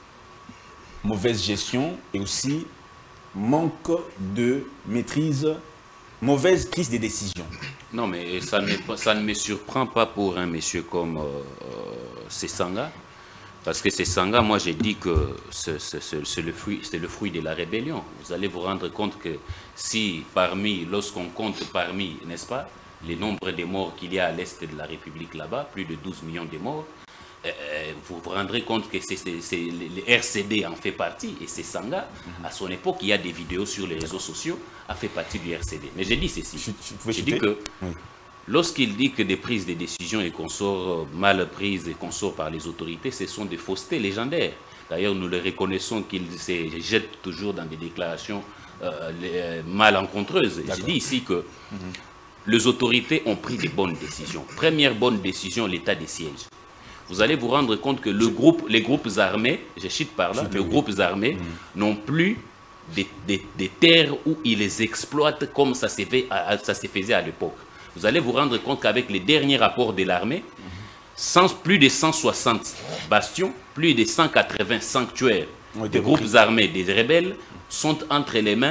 Mauvaise gestion et aussi manque de maîtrise, mauvaise prise des décisions. Non, mais ça ne, ça ne me surprend pas pour un monsieur comme euh, Sesanga, parce que Sesanga, moi j'ai dit que c'est le fruit, c'est le fruit de la rébellion. Vous allez vous rendre compte que si parmi, lorsqu'on compte parmi, n'est-ce pas, les nombres de morts qu'il y a à l'est de la République là-bas, plus de douze millions de morts, euh, vous vous rendrez compte que c'est les R C D en fait partie, et Sesanga, mm-hmm. à son époque, il y a des vidéos sur les réseaux sociaux, a fait partie du R C D. Mais j'ai dit ceci, j'ai dit que oui. Lorsqu'il dit que des prises de décisions et qu'on sort mal prises et qu'on sort par les autorités, ce sont des faussetés légendaires. D'ailleurs, nous le reconnaissons qu'il se jette toujours dans des déclarations euh, les, malencontreuses. J'ai dit ici que mm-hmm. les autorités ont pris des bonnes décisions. Première bonne décision, l'état des sièges. Vous allez vous rendre compte que le groupe, les groupes armés, je cite par là, les groupes armés mmh. n'ont plus des, des, des terres où ils les exploitent comme ça se, fait, ça se faisait à l'époque. Vous allez vous rendre compte qu'avec les derniers rapports de l'armée, mmh. plus de cent soixante bastions, plus de cent quatre-vingts sanctuaires oui, des groupes armés, des rebelles, sont entre les mains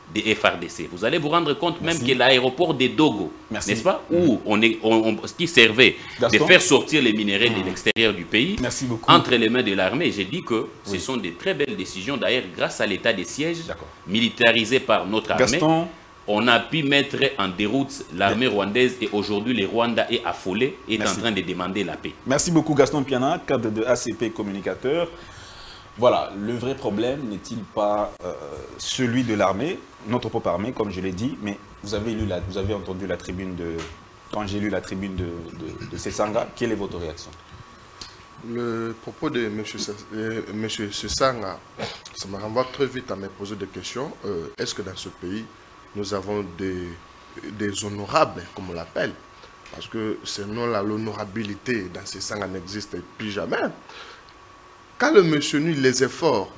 des F R D C. Vous allez vous rendre compte Merci. même que l'aéroport de Dogo, n'est-ce pas, où on est, on, on, qui servait Gaston. de faire sortir les minéraux Mmh. de l'extérieur du pays Merci beaucoup. entre les mains de l'armée. J'ai dit que Oui. ce sont des très belles décisions. D'ailleurs, grâce à l'état des sièges D'accord. militarisé par notre armée, Gaston, on a pu mettre en déroute l'armée rwandaise et aujourd'hui le Rwanda est affolé et est Merci. en train de demander la paix. merci beaucoup Gaston Piana, cadre de A C P communicateur. Voilà, le vrai problème n'est-il pas euh, celui de l'armée, notre propre armée, comme je l'ai dit, mais vous avez, lu la, vous avez entendu la tribune de... Quand j'ai lu la tribune de, de, de Sesanga, quelle est votre réaction? Le propos de M. Sesanga, ça me renvoie très vite à me poser des questions. Euh, Est-ce que dans ce pays, nous avons des, des honorables, comme on l'appelle? Parce que sinon, l'honorabilité dans Sesanga n'existe plus jamais. Quand le monsieur nuit les efforts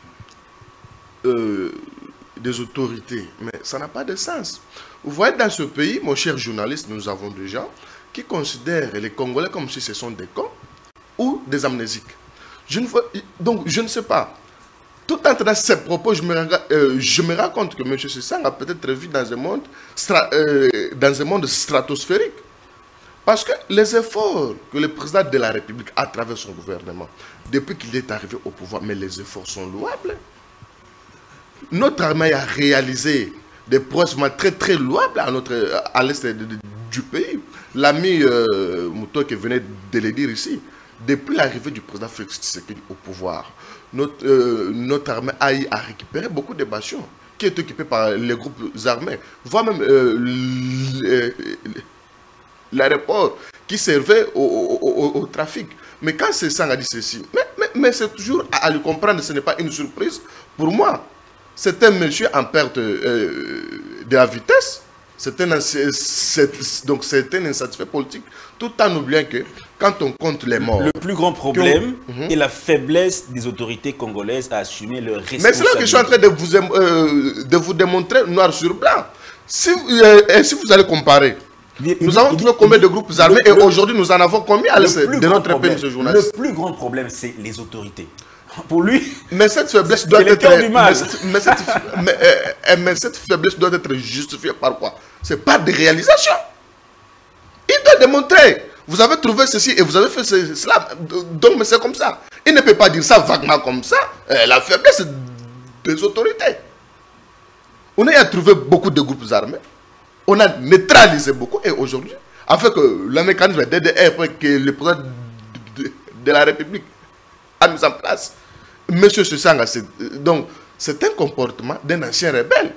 euh, des autorités, mais ça n'a pas de sens. Vous voyez, dans ce pays, mon cher journaliste, nous avons des gens qui considèrent les Congolais comme si ce sont des cons ou des amnésiques. Je ne vois, donc, je ne sais pas. Tout entre ces propos, je me, euh, je me rends compte que M. Sesanga a peut-être vu dans un monde, stra, euh, dans un monde stratosphérique. Parce que les efforts que le président de la République, à travers son gouvernement, depuis qu'il est arrivé au pouvoir, mais les efforts sont louables. Notre armée a réalisé des prouesses très très louables à, notre, à l'est du pays. L'ami euh, Mouto qui venait de le dire ici, depuis l'arrivée du président Félix Tshisekedi au pouvoir, notre, euh, notre armée a, a récupéré beaucoup de bâtiments qui étaient occupés par les groupes armés, voire même euh, l'aéroport qui servait au, au, au, au trafic. Mais quand Sesanga a dit ceci, mais, mais, mais c'est toujours à, à le comprendre, ce n'est pas une surprise pour moi. C'est un monsieur en perte euh, de la vitesse, c'est un, donc c'est un insatisfait politique, tout en oubliant que quand on compte les morts... Le plus grand problème on... mm-hmm. est la faiblesse des autorités congolaises à assumer leur responsabilité. Mais c'est là que je suis en train de vous, euh, de vous démontrer noir sur blanc. Si, euh, si vous allez comparer, nous il, avons trouvé combien de groupes armés et aujourd'hui nous en avons combien à de notre problème, pays, ce journaliste? Le plus grand problème, c'est les autorités. Pour lui, mais cette faiblesse doit être du mal. Mais, mais, cette, mais, euh, mais cette faiblesse doit être justifiée par quoi? C'est pas des réalisations. Il doit démontrer. Vous avez trouvé ceci et vous avez fait cela. Donc, mais c'est comme ça. Il ne peut pas dire ça vaguement comme ça. Euh, la faiblesse des autorités. On a trouvé beaucoup de groupes armés. On a neutralisé beaucoup. Et aujourd'hui, avec euh, le mécanisme D D R que le président de, de, de la République a mis en place, M. Sesanga, donc c'est un comportement d'un ancien rebelle.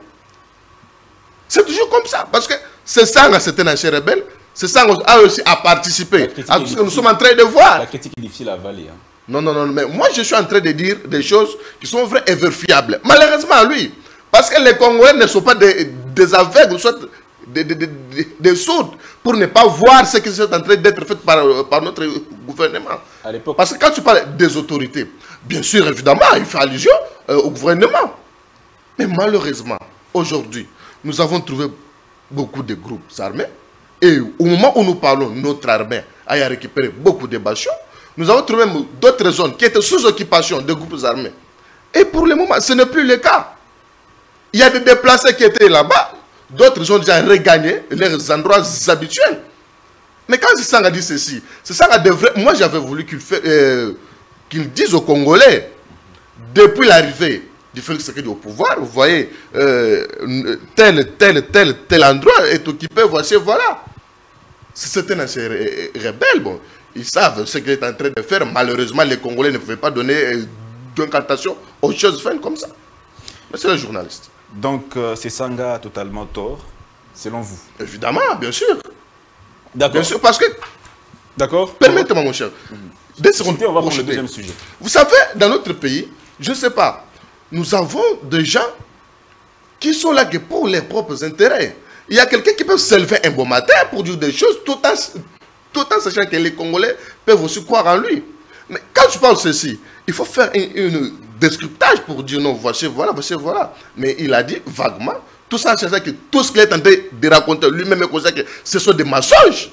C'est toujours comme ça. Parce que Sesanga, c'est un ancien rebelle. Sesanga a aussi à participer à tout ce que nous sommes en train de voir. La critique est difficile à avaler. Hein. Non, non, non, mais moi je suis en train de dire des choses qui sont vraies et vérifiables. Malheureusement, lui, parce que les Congolais ne sont pas des, des aveugles, soit des, des, des, des sourds, pour ne pas voir ce qui est en train d'être fait par, par notre gouvernement. À l'époque. Parce que quand tu parles des autorités, bien sûr, évidemment, il fait allusion euh, au gouvernement. Mais malheureusement, aujourd'hui, nous avons trouvé beaucoup de groupes armés. Et au moment où nous parlons, notre armée a récupéré beaucoup de bâtiments. Nous avons trouvé d'autres zones qui étaient sous occupation de groupes armés. Et pour le moment, ce n'est plus le cas. Il y a des déplacés qui étaient là-bas. D'autres ont déjà regagné leurs endroits habituels. Mais quand Sesanga dit ceci, Sesanga devrait... Moi, j'avais voulu qu'il euh, qu'il dise aux Congolais, depuis l'arrivée du Félix Tshisekedi au pouvoir, vous voyez, euh, tel, tel, tel, tel endroit est occupé, voici, voilà. C'est un ancien rebelle, bon. Ils savent ce qu'il est en train de faire. Malheureusement, les Congolais ne pouvaient pas donner euh, d'incantation aux choses faites comme ça. Mais c'est le journaliste. Donc, euh, Sesanga a totalement tort, selon vous? Évidemment, bien sûr. D'accord. Bien sûr, parce que... D'accord. Permettez-moi, mon cher. Mmh. Deux secondes. On va prendre le deuxième sujet. Vous savez, dans notre pays, je ne sais pas, nous avons des gens qui sont là que pour leurs propres intérêts. Il y a quelqu'un qui peut se lever un bon matin pour dire des choses tout en, tout en sachant que les Congolais peuvent aussi croire en lui. Mais quand je parle de ceci, il faut faire une, une descriptage pour dire non, voici, voilà, voici, voilà. Mais il a dit vaguement, tout ça en sachant que tout ce qu'il est en train de raconter lui-même est conscient que ce sont des mensonges.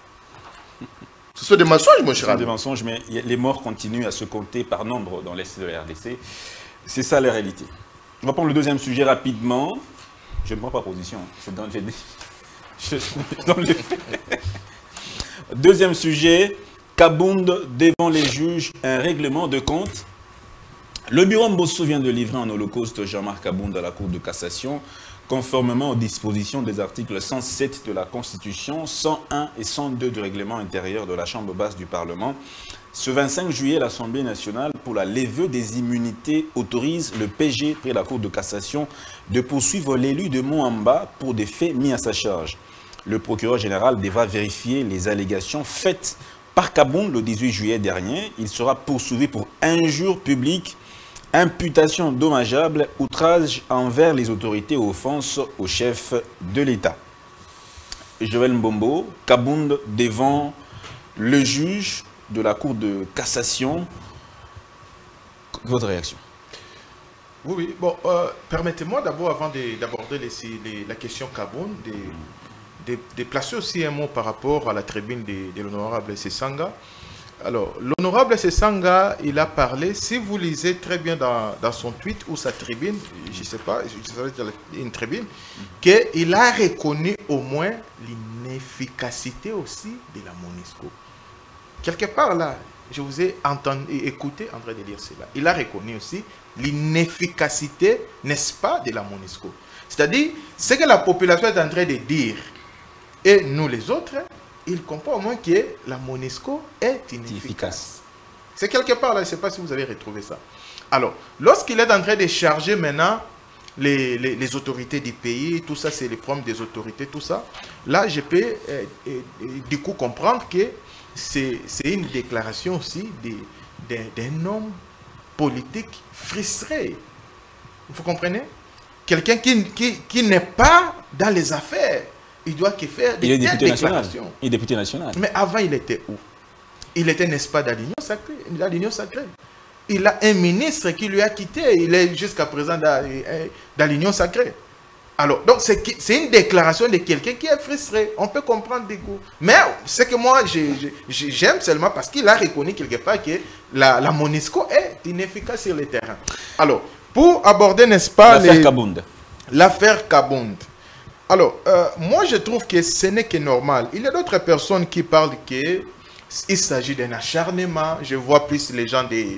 Ce sont des mensonges, mon cher ami. Ce sont des mensonges, mais les morts continuent à se compter par nombre dans l'Est de la R D C. C'est ça la réalité. On va prendre le deuxième sujet rapidement. Je ne prends pas position. Je donne les, je donne les faits. Deuxième sujet, Kabound devant les juges, un règlement de compte. Le bureau Mbosso vient de livrer en holocauste Jean-Marc Kabound à la Cour de cassation, conformément aux dispositions des articles cent sept de la Constitution, cent un et cent deux du règlement intérieur de la Chambre basse du Parlement. Ce vingt-cinq juillet, l'Assemblée nationale, pour la levée des immunités, autorise le P G, près la Cour de cassation, de poursuivre l'élu de Moamba pour des faits mis à sa charge. Le procureur général devra vérifier les allégations faites par Kabound le dix-huit juillet dernier. Il sera poursuivi pour injure publique, imputation dommageable, outrage envers les autorités ou offense au chef de l'État. Joël Mbombo, Kabound devant le juge de la Cour de cassation. Votre réaction? Oui, oui. Bon, euh, permettez-moi d'abord, avant d'aborder les, les, la question Kabound, de, de, de placer aussi un mot par rapport à la tribune de, de l'honorable Sesanga. Alors, l'honorable Sesanga, il a parlé, si vous lisez très bien dans, dans son tweet ou sa tribune, je ne sais pas, une tribune, qu'il a reconnu au moins l'inefficacité aussi de la MONUSCO. Quelque part là, je vous ai entendu, écouté en train de dire cela. Il a reconnu aussi l'inefficacité, n'est-ce pas, de la MONUSCO. C'est-à-dire, ce que la population est en train de dire, et nous les autres, il comprend au moins que la MONUSCO est inefficace. C'est quelque part là, je ne sais pas si vous avez retrouvé ça. Alors, lorsqu'il est en train de charger maintenant les, les, les autorités du pays, tout ça c'est les problèmes des autorités, tout ça, là je peux euh, euh, du coup comprendre que c'est une déclaration aussi d'un homme politique frustré. Vous comprenez? Quelqu'un qui, qui, qui n'est pas dans les affaires. Il doit que faire des il est député national. Il est député national. Mais avant, il était où? Il était, n'est-ce pas, dans l'Union sacrée. Dans l'Union sacrée. Il a un ministre qui lui a quitté. Il est jusqu'à présent dans, dans l'Union sacrée. Alors, donc, c'est une déclaration de quelqu'un qui est frustré. On peut comprendre des goûts. Mais ce que moi, j'aime seulement parce qu'il a reconnu quelque part que la, la MONUSCO est inefficace sur le terrain. Alors, pour aborder, n'est-ce pas, l'affaire Kabound. L'affaire Kabound. Alors, euh, moi, je trouve que ce n'est que normal. Il y a d'autres personnes qui parlent qu'il s'agit d'un acharnement. Je vois plus les gens des,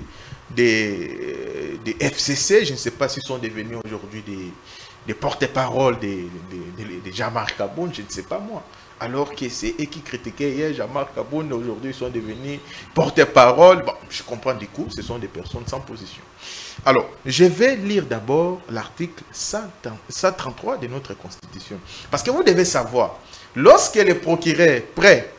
des, des F C C. Je ne sais pas s'ils sont devenus aujourd'hui des... des porte-paroles de, de, de, de Jean-Marc Kabound, je ne sais pas moi. Alors que c'est eux qui critiquaient hier Jean-Marc Kabound, aujourd'hui ils sont devenus porte-parole. Bon, je comprends du coup, ce sont des personnes sans position. Alors, je vais lire d'abord l'article cent trente-trois de notre Constitution. Parce que vous devez savoir, lorsque le procureur près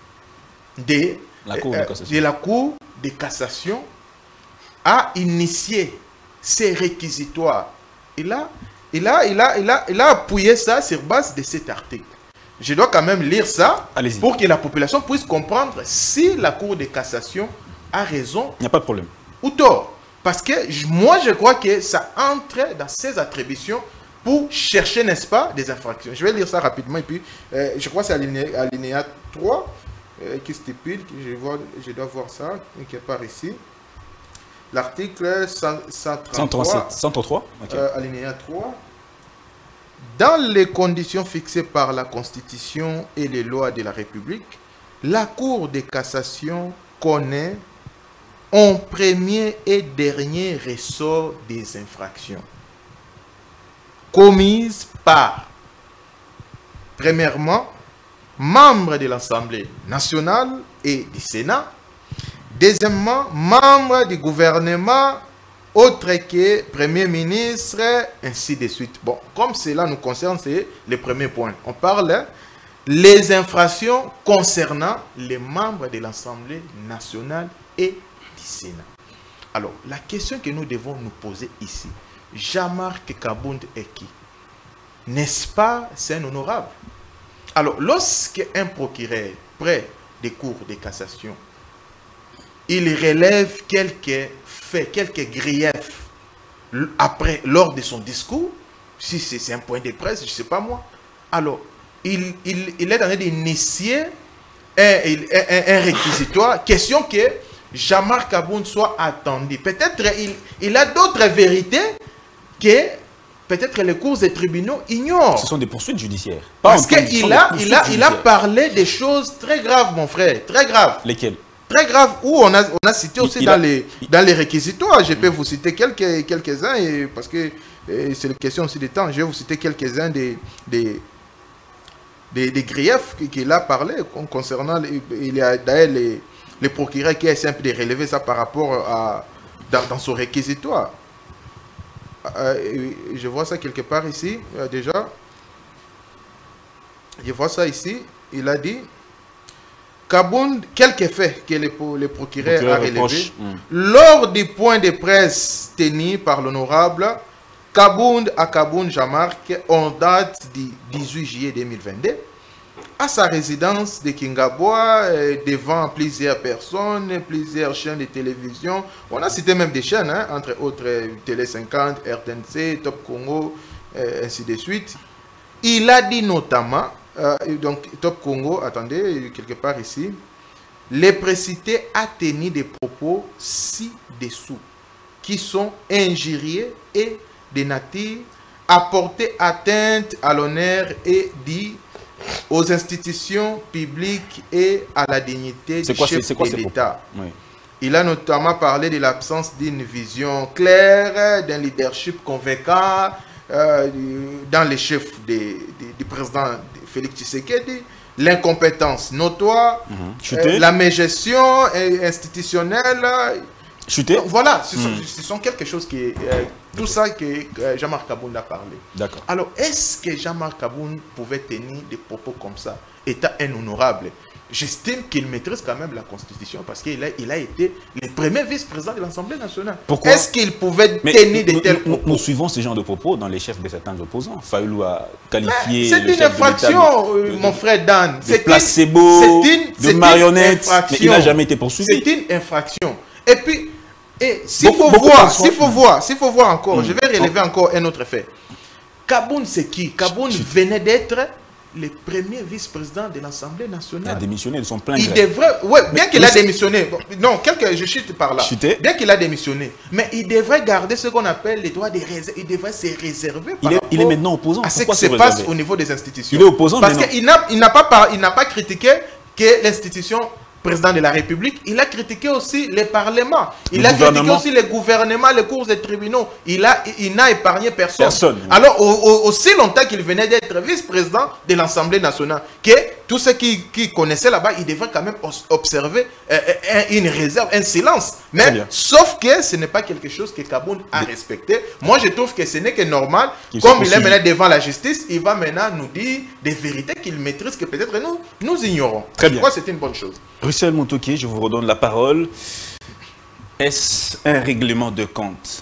de la Cour de, euh, cassation. de la Cour de cassation a initié ces réquisitoires, il a Il a, il, a, il, a, il a appuyé ça sur base de cet article. Je dois quand même lire ça pour que la population puisse comprendre si la Cour de cassation a raison. Il n'y a pas de problème. Ou tort. Parce que moi, je crois que ça entre dans ses attributions pour chercher, n'est-ce pas, des infractions. Je vais lire ça rapidement. Et puis, euh, je crois que c'est alinéa trois euh, qui stipule, je, vois, je dois voir ça, qui part ici. L'article cent trente-trois, cent trente-trois okay. euh, alinéa trois. Dans les conditions fixées par la Constitution et les lois de la République, la Cour de cassation connaît en premier et dernier ressort des infractions commises par, premièrement, membres de l'Assemblée nationale et du Sénat, deuxièmement, membres du gouvernement, autre que Premier ministre, ainsi de suite. Bon, comme cela nous concerne, c'est le premier point. On parle les infractions concernant les membres de l'Assemblée nationale et du Sénat. Alors, la question que nous devons nous poser ici, Jean-Marc Kabound est qui? N'est-ce pas, c'est un honorable? Alors, lorsqu'un procureur près des cours de cassation, il relève quelques faits, quelques griefs après, lors de son discours, si c'est un point de presse, je ne sais pas moi, alors, il, il, il est en train d'initier un, un, un réquisitoire, question que Jean-Marc Kabound soit attendu. Peut-être il, il a d'autres vérités que peut-être les cours et tribunaux ignorent. Ce sont des poursuites judiciaires. Parce qu'il a, il a, il a parlé des choses très graves, mon frère, très graves. Lesquelles? Très graves, où on a, on a cité aussi il dans, a... les, dans les réquisitoires. Je peux vous citer quelques, quelques-uns, et parce que c'est une question aussi de temps. Je vais vous citer quelques-uns des, des, des, des griefs qu'il a parlé concernant. Il y a d'ailleurs les, les procureurs qui essaient un peu de relever ça par rapport à dans, dans son réquisitoire. Euh, je vois ça quelque part ici, euh, déjà. Je vois ça ici. Il a dit Kabound, quelques faits que le, le procureur, procureur a relevés. Hum. Lors du point de presse tenu par l'honorable Kabound à Kabound Jean-Marc, en date du dix-huit juillet deux mille vingt-deux, à sa résidence de Kingaboa, euh, devant plusieurs personnes, plusieurs chaînes de télévision. On a cité même des chaînes, hein, entre autres euh, Télé cinquante, R T N C, Top Congo, euh, ainsi de suite. Il a dit notamment, euh, donc Top Congo, attendez, quelque part ici, les précités a tenu des propos ci-dessous, qui sont injurieux et de nature à porter atteinte à l'honneur et dit aux institutions publiques et à la dignité du quoi, chef quoi, de l'État. Oui. Il a notamment parlé de l'absence d'une vision claire, d'un leadership convaincant euh, dans les chefs de, de, du président Félix Tshisekedi, l'incompétence notoire, mm-hmm. euh, la mégestion institutionnelle. Chuté. Voilà, ce sont, mm. ce sont quelque chose qui est... Euh, tout ça que euh, Jean-Marc Kabound a parlé. D'accord. Alors, est-ce que Jean-Marc Kabound pouvait tenir des propos comme ça, état inhonorable? J'estime qu'il maîtrise quand même la Constitution parce qu'il a, il a été le premier vice-président de l'Assemblée nationale. Pourquoi? Est-ce qu'il pouvait Mais tenir nous, de tels nous, propos? Nous suivons ce genre de propos dans les chefs de certains opposants. Fayoulou a qualifié... C'est une infraction, de, mon frère Dan. C'est placebo, de marionnette, mais il n'a jamais été poursuivi. C'est une infraction. Et puis... Et s'il faut, s'il faut voir, s'il faut voir encore, mmh. je vais relever encore un autre fait. Kabound, c'est qui? Kabound venait d'être le premier vice-président de l'Assemblée nationale. Il a démissionné de son plein gré. Il gré. devrait, ouais, bien qu'il a démissionné, non, quelque, je chute par là. Chuté. Bien qu'il a démissionné, mais il devrait garder ce qu'on appelle les droits de réserve. Il devrait se réserver par il est, il est maintenant opposant. à ce qui se passe au niveau des institutions. Il est opposant parce qu'il n'a il n'a pas, il n'a pas critiqué que l'institution président de la République, il a critiqué aussi les parlements, il le a critiqué aussi les gouvernements, les cours des tribunaux, il a, il n'a épargné personne. personne oui. Alors, au, au, aussi longtemps qu'il venait d'être vice-président de l'Assemblée nationale, que tous ceux qui, qui connaissaient là-bas, ils devraient quand même observer euh, une réserve, un silence. Mais, sauf que ce n'est pas quelque chose que Kabound a respecté. Moi, je trouve que ce n'est que normal. Comme il est maintenant devant la justice, il va maintenant nous dire des vérités qu'il maîtrise, que peut-être nous, nous ignorons. Très je bien. crois que c'est une bonne chose. Russell Moutouké, je vous redonne la parole. Est-ce un règlement de compte?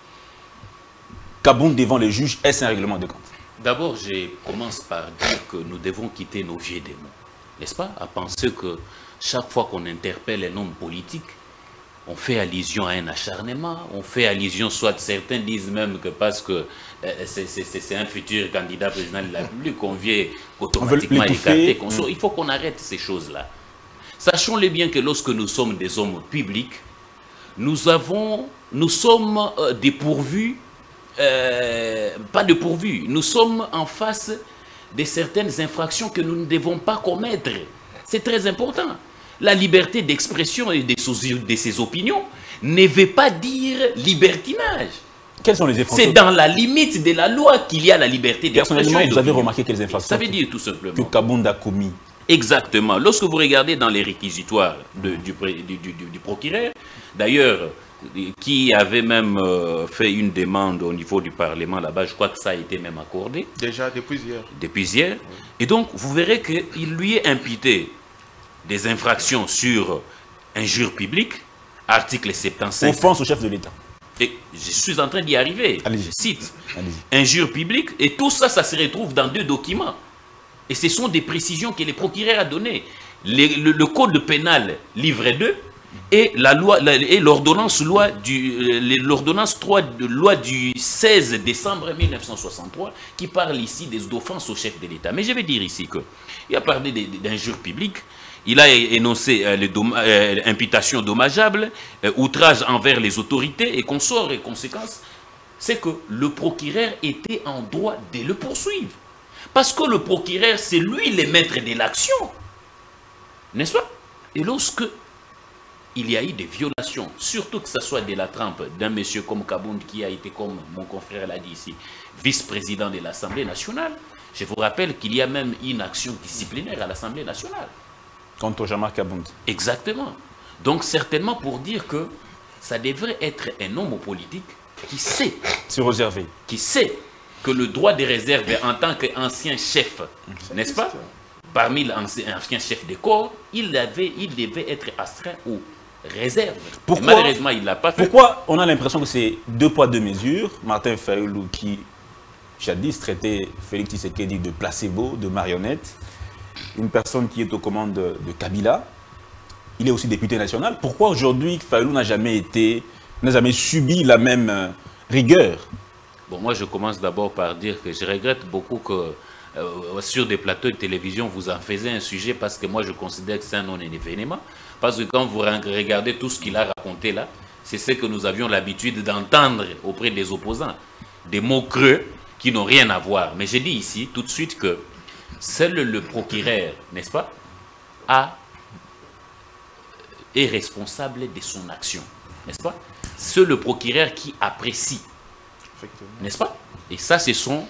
Kabound devant les juges, est-ce un règlement de compte? D'abord, je commence par dire que nous devons quitter nos vieux démons, n'est-ce pas? À penser que chaque fois qu'on interpelle un homme politique, on fait allusion à un acharnement, on fait allusion, soit certains disent même que parce que euh, c'est un futur candidat président de la République, qu'on vient automatiquement écarter. Qu mmh. Il faut qu'on arrête ces choses-là. Sachons-les bien que lorsque nous sommes des hommes publics, nous, avons, nous sommes euh, dépourvus, euh, pas dépourvus, nous sommes en face de certaines infractions que nous ne devons pas commettre. C'est très important. La liberté d'expression et de ses, de ses opinions ne veut pas dire libertinage. Quelles sont les infractions? C'est dans la limite de la loi qu'il y a la liberté d'expression. Personnellement, vous avez remarqué quelles infractions? Ça veut dire tout simplement que Kabound a commis. Exactement. Lorsque vous regardez dans les réquisitoires de, du, du, du, du procureur, d'ailleurs, qui avait même euh, fait une demande au niveau du Parlement là-bas, je crois que ça a été même accordé. Déjà, depuis hier. Depuis hier. Oui. Et donc, vous verrez qu'il lui est imputé des infractions sur injure publique, article soixante-quinze. Offense au chef de l'État. Et je suis en train d'y arriver. Je cite. Injure publique. Et tout ça, ça se retrouve dans deux documents. Et ce sont des précisions que les procureurs a données. Le, le, le code pénal, livre deux, et l'ordonnance loi du euh, l'ordonnance trois de loi du seize décembre mille neuf cent soixante-trois qui parle ici des offenses au chef de l'État. Mais je vais dire ici que il a parlé d'injures publiques, il a énoncé euh, les dom euh, imputations dommageables, euh, outrage envers les autorités et consorts et conséquences. c'est que le procureur était en droit de le poursuivre. Parce que le procureur, c'est lui le maître de l'action. N'est-ce pas? Et lorsque il y a eu des violations, surtout que ce soit de la trempe d'un monsieur comme Kabound, qui a été, comme mon confrère l'a dit ici, vice-président de l'Assemblée nationale, je vous rappelle qu'il y a même une action disciplinaire à l'Assemblée nationale. Contre Jean-Marc Kabound. Exactement. Donc certainement pour dire que ça devrait être un homme politique qui sait, Se réserver. qui sait que le droit de réserve en tant qu'ancien chef, n'est-ce pas? Parmi les anciens chefs de corps, il, avait, il devait être astreint aux réserves. Pourquoi, malheureusement, il ne l'a pas fait. Pourquoi on a l'impression que c'est deux poids, deux mesures? Martin Fayoulou, qui jadis traitait Félix Tshisekedi de placebo, de marionnette, une personne qui est aux commandes de, de Kabila, il est aussi député national. Pourquoi aujourd'hui Fayoulou n'a jamais été, n'a jamais subi la même euh, rigueur? Bon, moi, je commence d'abord par dire que je regrette beaucoup que euh, sur des plateaux de télévision, vous en faisiez un sujet parce que moi, je considère que c'est un non-événement. Parce que quand vous regardez tout ce qu'il a raconté là, c'est ce que nous avions l'habitude d'entendre auprès des opposants. Des mots creux qui n'ont rien à voir. Mais je dis ici tout de suite que seul le procureur, n'est-ce pas, a, est responsable de son action. N'est-ce pas? C'est le procureur qui apprécie. N'est-ce pas? Et ça, ce sont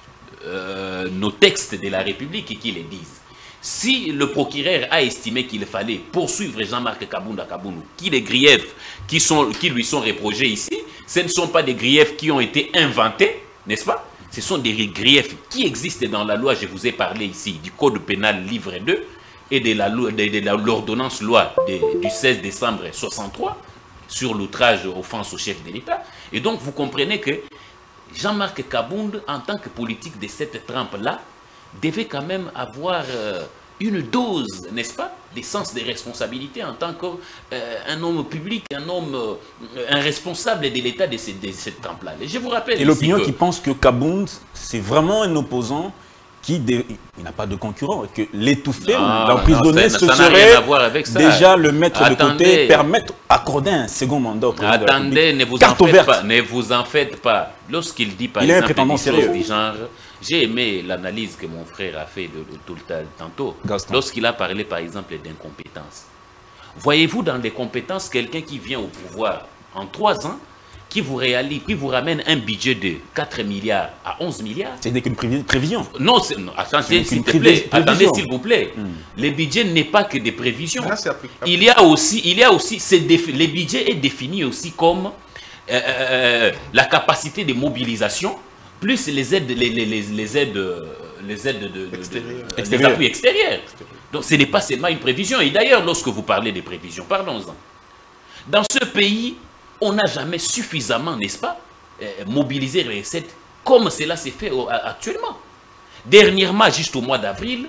euh, nos textes de la République qui les disent. Si le procureur a estimé qu'il fallait poursuivre Jean-Marc Kabound à Kabound, qui les griefs qui, sont, qui lui sont reprochés ici, ce ne sont pas des griefs qui ont été inventés, n'est-ce pas? Ce sont des griefs qui existent dans la loi, je vous ai parlé ici, du Code pénal livre deux et de l'ordonnance loi, loi de, du seize décembre soixante-trois sur l'outrage offense au chef de l'État. Et donc vous comprenez que Jean-Marc Kabound, en tant que politique de cette trempe-là, devait quand même avoir euh, une dose, n'est-ce pas, de sens de responsabilité en tant qu'un euh, homme public, un homme, euh, un responsable de l'État de, de cette trempe-là. Je vous rappelle. Et l'opinion que... qui pense que Kabound, c'est vraiment un opposant qui dé... il n'a pas de concurrent, que l'étouffer, l'emprisonner, ce serait déjà le mettre Attendez. de côté, permettre, accorder un second mandat au président Attendez, de la ne vous, en faites pas, ne vous en faites pas. Lorsqu'il dit par il exemple des choses du genre, j'ai aimé l'analyse que mon frère a fait de, de tout le temps tantôt, lorsqu'il a parlé par exemple d'incompétence. Voyez-vous dans les compétences quelqu'un qui vient au pouvoir en trois ans, qui vous réalise, qui vous ramène un budget de quatre milliards à onze milliards. C'est qu'une prévision. Non, non attendez s'il te plaît, attendez s'il vous plaît. Hmm. Le budget n'est pas que des prévisions. Là, il y a aussi, il y a aussi, le budget est défini aussi comme euh, euh, la capacité de mobilisation, plus les aides, les, les, les, les aides, les aides de, de, extérieur. de, de les appuis extérieurs. Donc ce n'est pas seulement une prévision. Et d'ailleurs, lorsque vous parlez de prévisions, parlons-en. Dans ce pays, on n'a jamais suffisamment, n'est-ce pas, euh, mobilisé les recettes comme cela s'est fait au, actuellement. Dernièrement, juste au mois d'avril,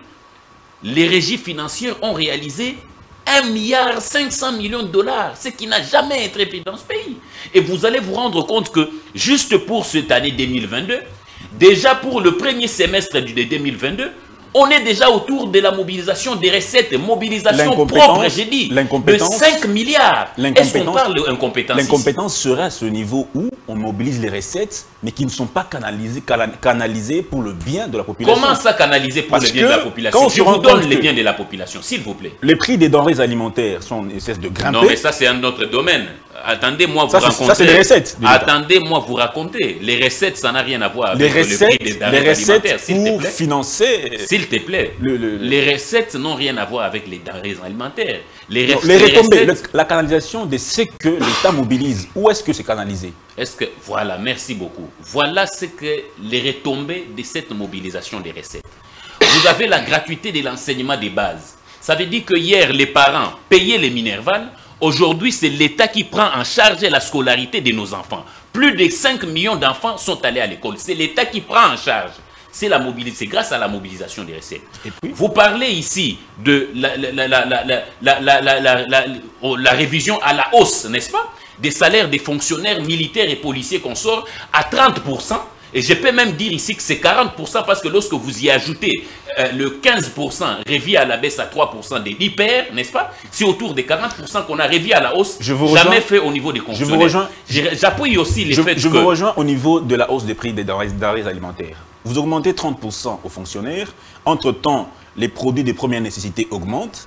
les régies financières ont réalisé un milliard cinq cents millions de dollars, ce qui n'a jamais été fait dans ce pays. Et vous allez vous rendre compte que juste pour cette année deux mille vingt-deux, déjà pour le premier semestre de deux mille vingt-deux, on est déjà autour de la mobilisation des recettes, mobilisation propre, j'ai dit, de cinq milliards. Est-ce qu'on parle d'incompétence? L'incompétence serait à ce niveau où on mobilise les recettes, mais qui ne sont pas canalisées, canalisées pour le bien de la population. Comment ça canaliser pour Parce le bien de la population? Je vous donne le bien de la population, s'il vous plaît. Les prix des denrées alimentaires sont cessent de grimper. Non, mais ça c'est un autre domaine. Attendez-moi vous ça, raconter. Ça c'est les recettes. Attendez-moi vous raconter. Les recettes, ça n'a rien à voir les avec recettes, le prix des denrées les recettes alimentaires. pour financer. S'il te plaît. Le, le, les recettes n'ont rien à voir avec les denrées alimentaires. Les, non, les, les retombées, recettes, le, la canalisation de ce que l'État mobilise. Où est-ce que c'est canalisé? Est-ce que voilà, merci beaucoup. Voilà ce que les retombées de cette mobilisation des recettes. Vous avez la gratuité de l'enseignement des bases. Ça veut dire que hier les parents payaient les Minerval. Aujourd'hui, c'est l'État qui prend en charge la scolarité de nos enfants. Plus de cinq millions d'enfants sont allés à l'école. C'est l'État qui prend en charge. C'est la mobilisation, grâce à la mobilisation des recettes. Et puis, vous parlez ici de la, la, la, la, la, la, la, la, la, la, la révision à la hausse, n'est-ce pas, des salaires des fonctionnaires militaires et policiers qu'on sort à trente pour cent. Et je peux même dire ici que c'est quarante pour cent parce que lorsque vous y ajoutez euh, le quinze pour cent révi à la baisse à trois pour cent des hyper, n'est-ce pas? C'est autour des quarante pour cent qu'on a révi à la hausse, je vous jamais rejoins, fait au niveau des consommateurs. Je vous rejoins. J'appuie aussi les je, faits je que... vous rejoins au niveau de la hausse des prix des denrées alimentaires. Vous augmentez trente pour cent aux fonctionnaires. Entre-temps, les produits de première nécessité augmentent.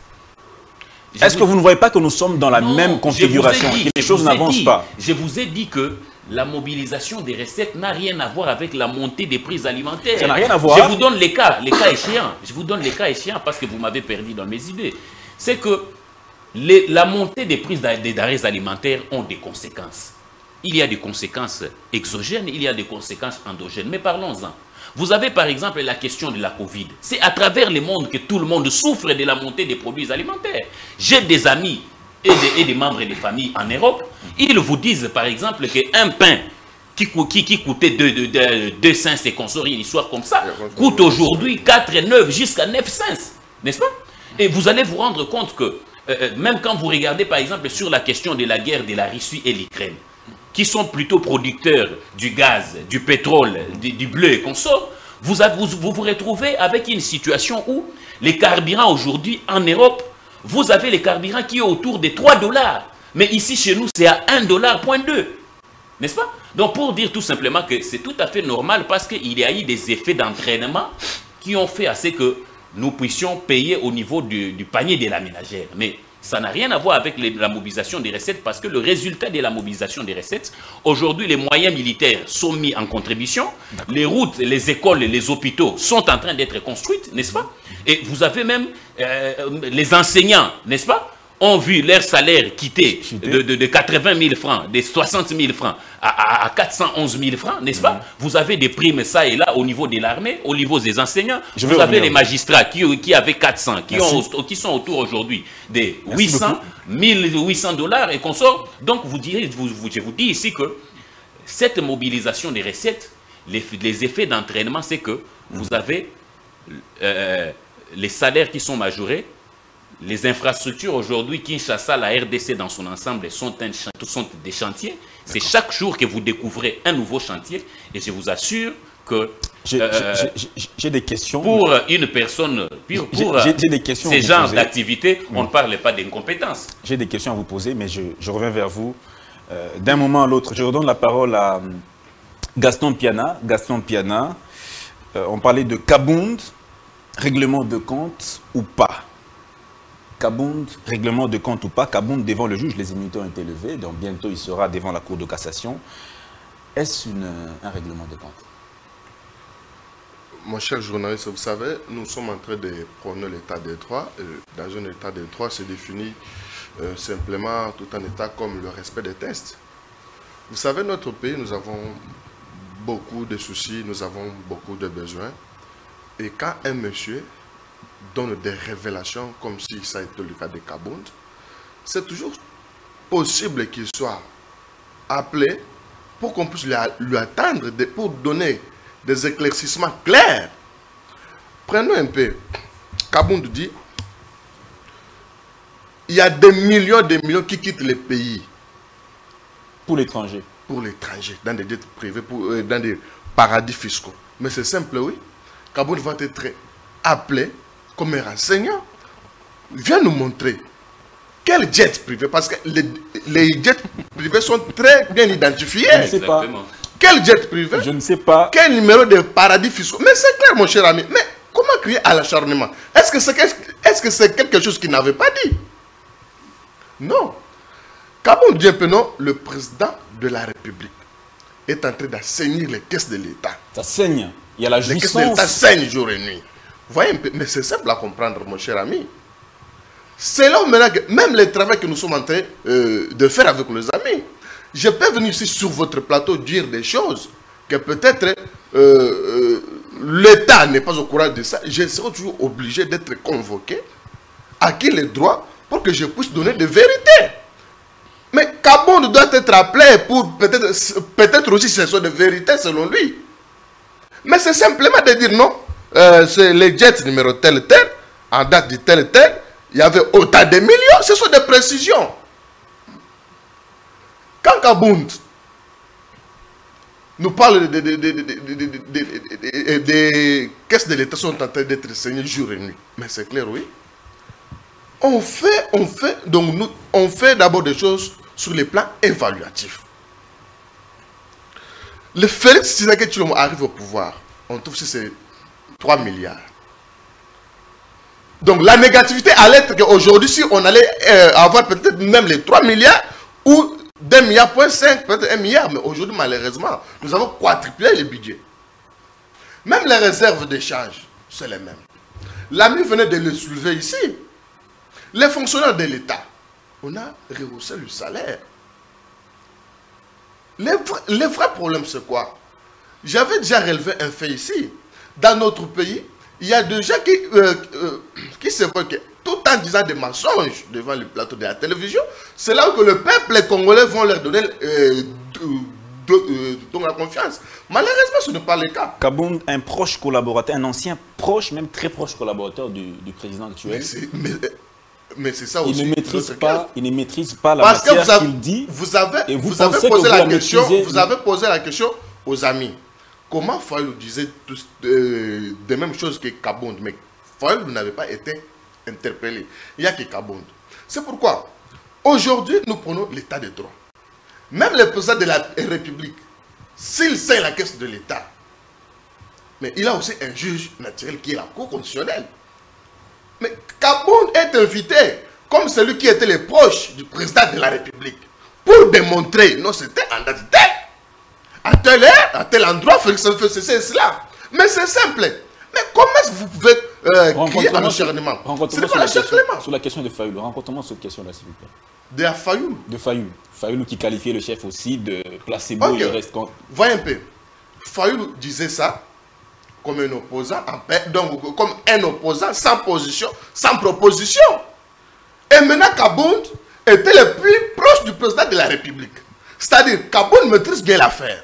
Est-ce vous... que vous ne voyez pas que nous sommes dans la non, même configuration, dit, que les choses n'avancent pas? Je vous ai dit que la mobilisation des recettes n'a rien à voir avec la montée des prix alimentaires. Ça n'a rien à voir. Je vous donne les cas, les cas échéants. Je vous donne les cas échéants parce que vous m'avez perdu dans mes idées. C'est que les, la montée des prix des denrées alimentaires ont des conséquences. Il y a des conséquences exogènes, il y a des conséquences endogènes. Mais parlons-en. Vous avez par exemple la question de la Covid. C'est à travers le monde que tout le monde souffre de la montée des produits alimentaires. J'ai des amis et des, et des membres des familles en Europe. Ils vous disent par exemple qu'un pain qui, qui, qui coûtait deux cents et qu'on sort une histoire comme ça, coûte aujourd'hui quatre neuf jusqu'à neuf cents. N'est-ce pas? Et vous allez vous rendre compte que euh, même quand vous regardez par exemple sur la question de la guerre de la Russie et l'Ukraine, qui sont plutôt producteurs du gaz, du pétrole, du, du bleu et qu'on sort, vous, avez, vous, vous vous retrouvez avec une situation où les carburants aujourd'hui en Europe, vous avez les carburants qui sont autour de trois dollars. Mais ici chez nous, c'est à un dollar point deux. N'est-ce pas? Donc pour dire tout simplement que c'est tout à fait normal parce qu'il y a eu des effets d'entraînement qui ont fait à ce que nous puissions payer au niveau du, du panier de la ménagère. Mais ça n'a rien à voir avec les, la mobilisation des recettes parce que le résultat de la mobilisation des recettes, aujourd'hui les moyens militaires sont mis en contribution, les routes, les écoles, les hôpitaux sont en train d'être construites, n'est-ce pas? Et vous avez même euh, les enseignants, n'est-ce pas, ont vu leur salaire quitter de, de, de quatre-vingt mille francs, de soixante mille francs à, à, à quatre cent onze mille francs, n'est-ce pas? Mmh. Vous avez des primes ça et là au niveau de l'armée, au niveau des enseignants. Je vous avez les magistrats qui, qui avaient quatre cents, qui, ont, qui sont autour aujourd'hui des huit cents, mille huit cents dollars et qu'on sort. Donc vous direz, vous, vous, je vous dis ici que cette mobilisation des recettes, les, les effets d'entraînement, c'est que vous avez euh, les salaires qui sont majorés. Les infrastructures aujourd'hui, Kinshasa, la R D C dans son ensemble sont, un, sont des chantiers. C'est chaque jour que vous découvrez un nouveau chantier. Et je vous assure que j'ai euh, des questions. Pour une personne, pour, pour des questions ces genres d'activités, on ne parle pas d'incompétence. J'ai des questions à vous poser, mais je, je reviens vers vous. Euh, D'un moment à l'autre, je redonne la parole à Gaston Piana. Gaston Piana, euh, on parlait de Kabound, règlement de compte ou pas. Kabound, règlement de compte ou pas, Kabound devant le juge, les immunités ont été levées, donc bientôt il sera devant la Cour de cassation. Est-ce un règlement de compte? Mon cher journaliste, vous savez, nous sommes en train de prôner l'état des droits. Dans un état des droits, c'est défini euh, simplement tout un état comme le respect des tests. Vous savez, notre pays, nous avons beaucoup de soucis, nous avons beaucoup de besoins. Et quand un monsieur donne des révélations comme si ça a été le cas de Kabound, c'est toujours possible qu'il soit appelé pour qu'on puisse lui attendre, pour donner des éclaircissements clairs. Prenons un peu. Kabound dit, il y a des millions de millions qui quittent le pays. Pour l'étranger. Pour l'étranger, dans des jets privés, pour, euh, dans des paradis fiscaux. Mais c'est simple, oui. Kabound va être appelé comme un renseignant. Viens nous montrer quel jet privé, parce que les, les jets privés sont très bien identifiés. Je ne sais pas. Quel jet privé? Je ne sais pas. Quel numéro de paradis fiscaux? Mais c'est clair, mon cher ami. Mais comment crier à l'acharnement? Est-ce que c'est est-ce que c'est quelque chose qu'il n'avait pas dit? Non. Kabound Diempeno, le président de la République, est en train d'assainir les caisses de l'État. Ça saigne. Il y a la jouissance. Les caisses de l'État saignent jour et nuit. Voyez un peu, mais c'est simple à comprendre, mon cher ami. C'est là maintenant que même le travail que nous sommes en train euh, de faire avec nos amis, je peux venir ici sur votre plateau dire des choses que peut-être euh, euh, l'État n'est pas au courant de ça. Je serai toujours obligé d'être convoqué, acquis les droits pour que je puisse donner des vérités. Mais Kabound doit être appelé pour peut-être peut-être aussi ce sont des vérités selon lui. Mais c'est simplement de dire non. Euh, c'est les jets numéro tel tel, en date du tel tel, il y avait autant de millions, ce sont des précisions. Quand Kabound nous parle des de, de, de, de, de, de, de caisses de l'État sont en train d'être saignées jour et nuit. Mais c'est clair, oui. On fait, on fait, donc nous, on fait d'abord des choses sur les plans évaluatifs. Le Félix Tshisekedi Tshilombo arrive au pouvoir, on trouve que c'est trois milliards. Donc la négativité allait être qu'aujourd'hui, si on allait euh, avoir peut-être même les trois milliards ou deux milliards, point cinq, peut-être un milliard, mais aujourd'hui, malheureusement, nous avons quadruplé le budget. Même les réserves d'échange, c'est les mêmes. L'ami venait de le soulever ici. Les fonctionnaires de l'État, on a rehaussé le salaire. Les vrais, les vrais problèmes, c'est quoi? J'avais déjà relevé un fait ici. Dans notre pays, il y a des gens qui, euh, euh, qui se voient que, tout en disant des mensonges devant le plateau de la télévision, c'est là que le peuple, les Congolais vont leur donner euh, de, de, euh, de la confiance. Malheureusement, ce n'est pas le cas. Kabound, un proche collaborateur, un ancien proche, même très proche collaborateur du, du président actuel. Mais c'est ça aussi. Il ne maîtrise pas, il ne maîtrise pas la Parce matière qu'il dit. Vous avez, et vous vous avez pensez posé que la vous question, maîtrisez, vous avez posé la question aux amis. Comment Fayulu disait tous, euh, des mêmes choses que Kabound, mais Fayulu n'avait pas été interpellé. Il n'y a que Kabound. C'est pourquoi, aujourd'hui, nous prenons l'état de droit. Même le président de la République, s'il sait la caisse de l'État, mais il a aussi un juge naturel qui est la Cour constitutionnelle. Mais Kabound est invité comme celui qui était le proche du président de la République pour démontrer, non, c'était en date tel, à telle heure, à tel endroit, Félix Tshisekedi, c'est cela. Mais c'est simple. Mais comment est-ce que vous pouvez euh, crier à l'acharnement? Ce n'est pas l'acharnement. Sur la question de Fayulu, rencontrons cette question-là, s'il vous plaît. De Fayulu? De Fayulu. Fayulu qui qualifiait le chef aussi de placebo. Okay. Le reste quand... Voyez un peu. Fayulu disait ça comme un opposant, en paix, donc comme un opposant sans position, sans proposition. Et maintenant, Kabound était le plus proche du président de la République. C'est-à-dire, Kabound maîtrise bien l'affaire.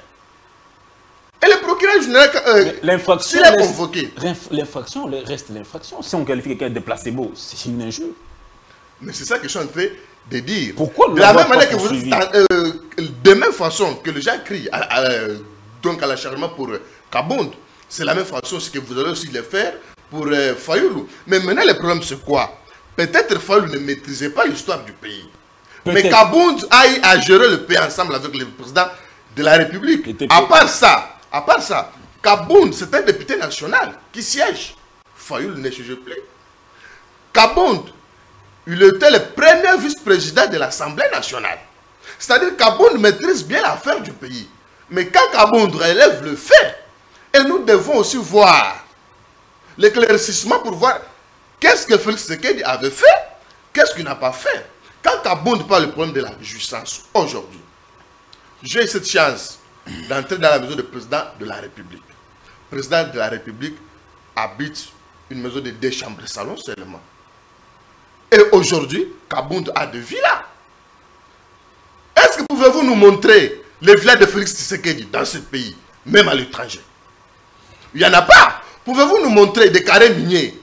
Et le procureur général, euh, l'infraction s'il est convoqué. L'infraction reste l'infraction. Si on qualifie quelqu'un de placebo, c'est une injure. Mais c'est ça que je suis en train de dire. Pourquoi de la même manière que vous euh, de même façon que les gens crient à, à, donc à l'acharnement pour euh, Kabound, c'est la même façon que vous allez aussi le faire pour euh, Fayulu. Mais maintenant, le problème, c'est quoi? Peut-être Fayulu ne maîtrisait pas l'histoire du pays. Mais Kabound aille à gérer le pays ensemble avec le président de la République. À part ça, à part ça, Kabound, c'est un député national qui siège. Fayulu ne siège plus. Kabound, il était le premier vice-président de l'Assemblée nationale. C'est-à-dire que Kabound maîtrise bien l'affaire du pays. Mais quand Kabound relève le fait, et nous devons aussi voir l'éclaircissement pour voir qu'est-ce que Félix Tshisekedi avait fait, qu'est-ce qu'il n'a pas fait. Quand Kabound parle du problème de la justice aujourd'hui, j'ai cette chance d'entrer dans la maison du président de la République. Le président de la République habite une maison de deux chambres de salon seulement. Et aujourd'hui, Kabound a des villas. Est-ce que pouvez-vous nous montrer les villas de Félix Tshisekedi dans ce pays, même à l'étranger? Il n'y en a pas. Pouvez-vous nous montrer des carrés miniers?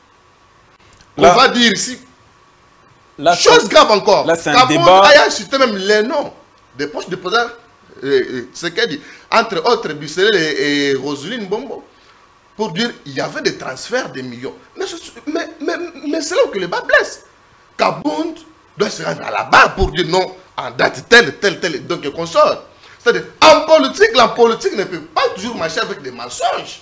On là, va dire ici. Là, chose grave encore. Là, c'est un débat. A cité même les noms des poches de président euh, Tshisekedi, entre autres Busselel et, et Roselyne Bombo, pour dire qu'il y avait des transferts de millions. Mais, mais, mais, mais c'est là que le bas blesse. Kabound doit se rendre à la barre pour dire non, en date telle, telle, telle, donc qu'on sort. C'est-à-dire, en politique, la politique ne peut pas toujours marcher avec des mensonges.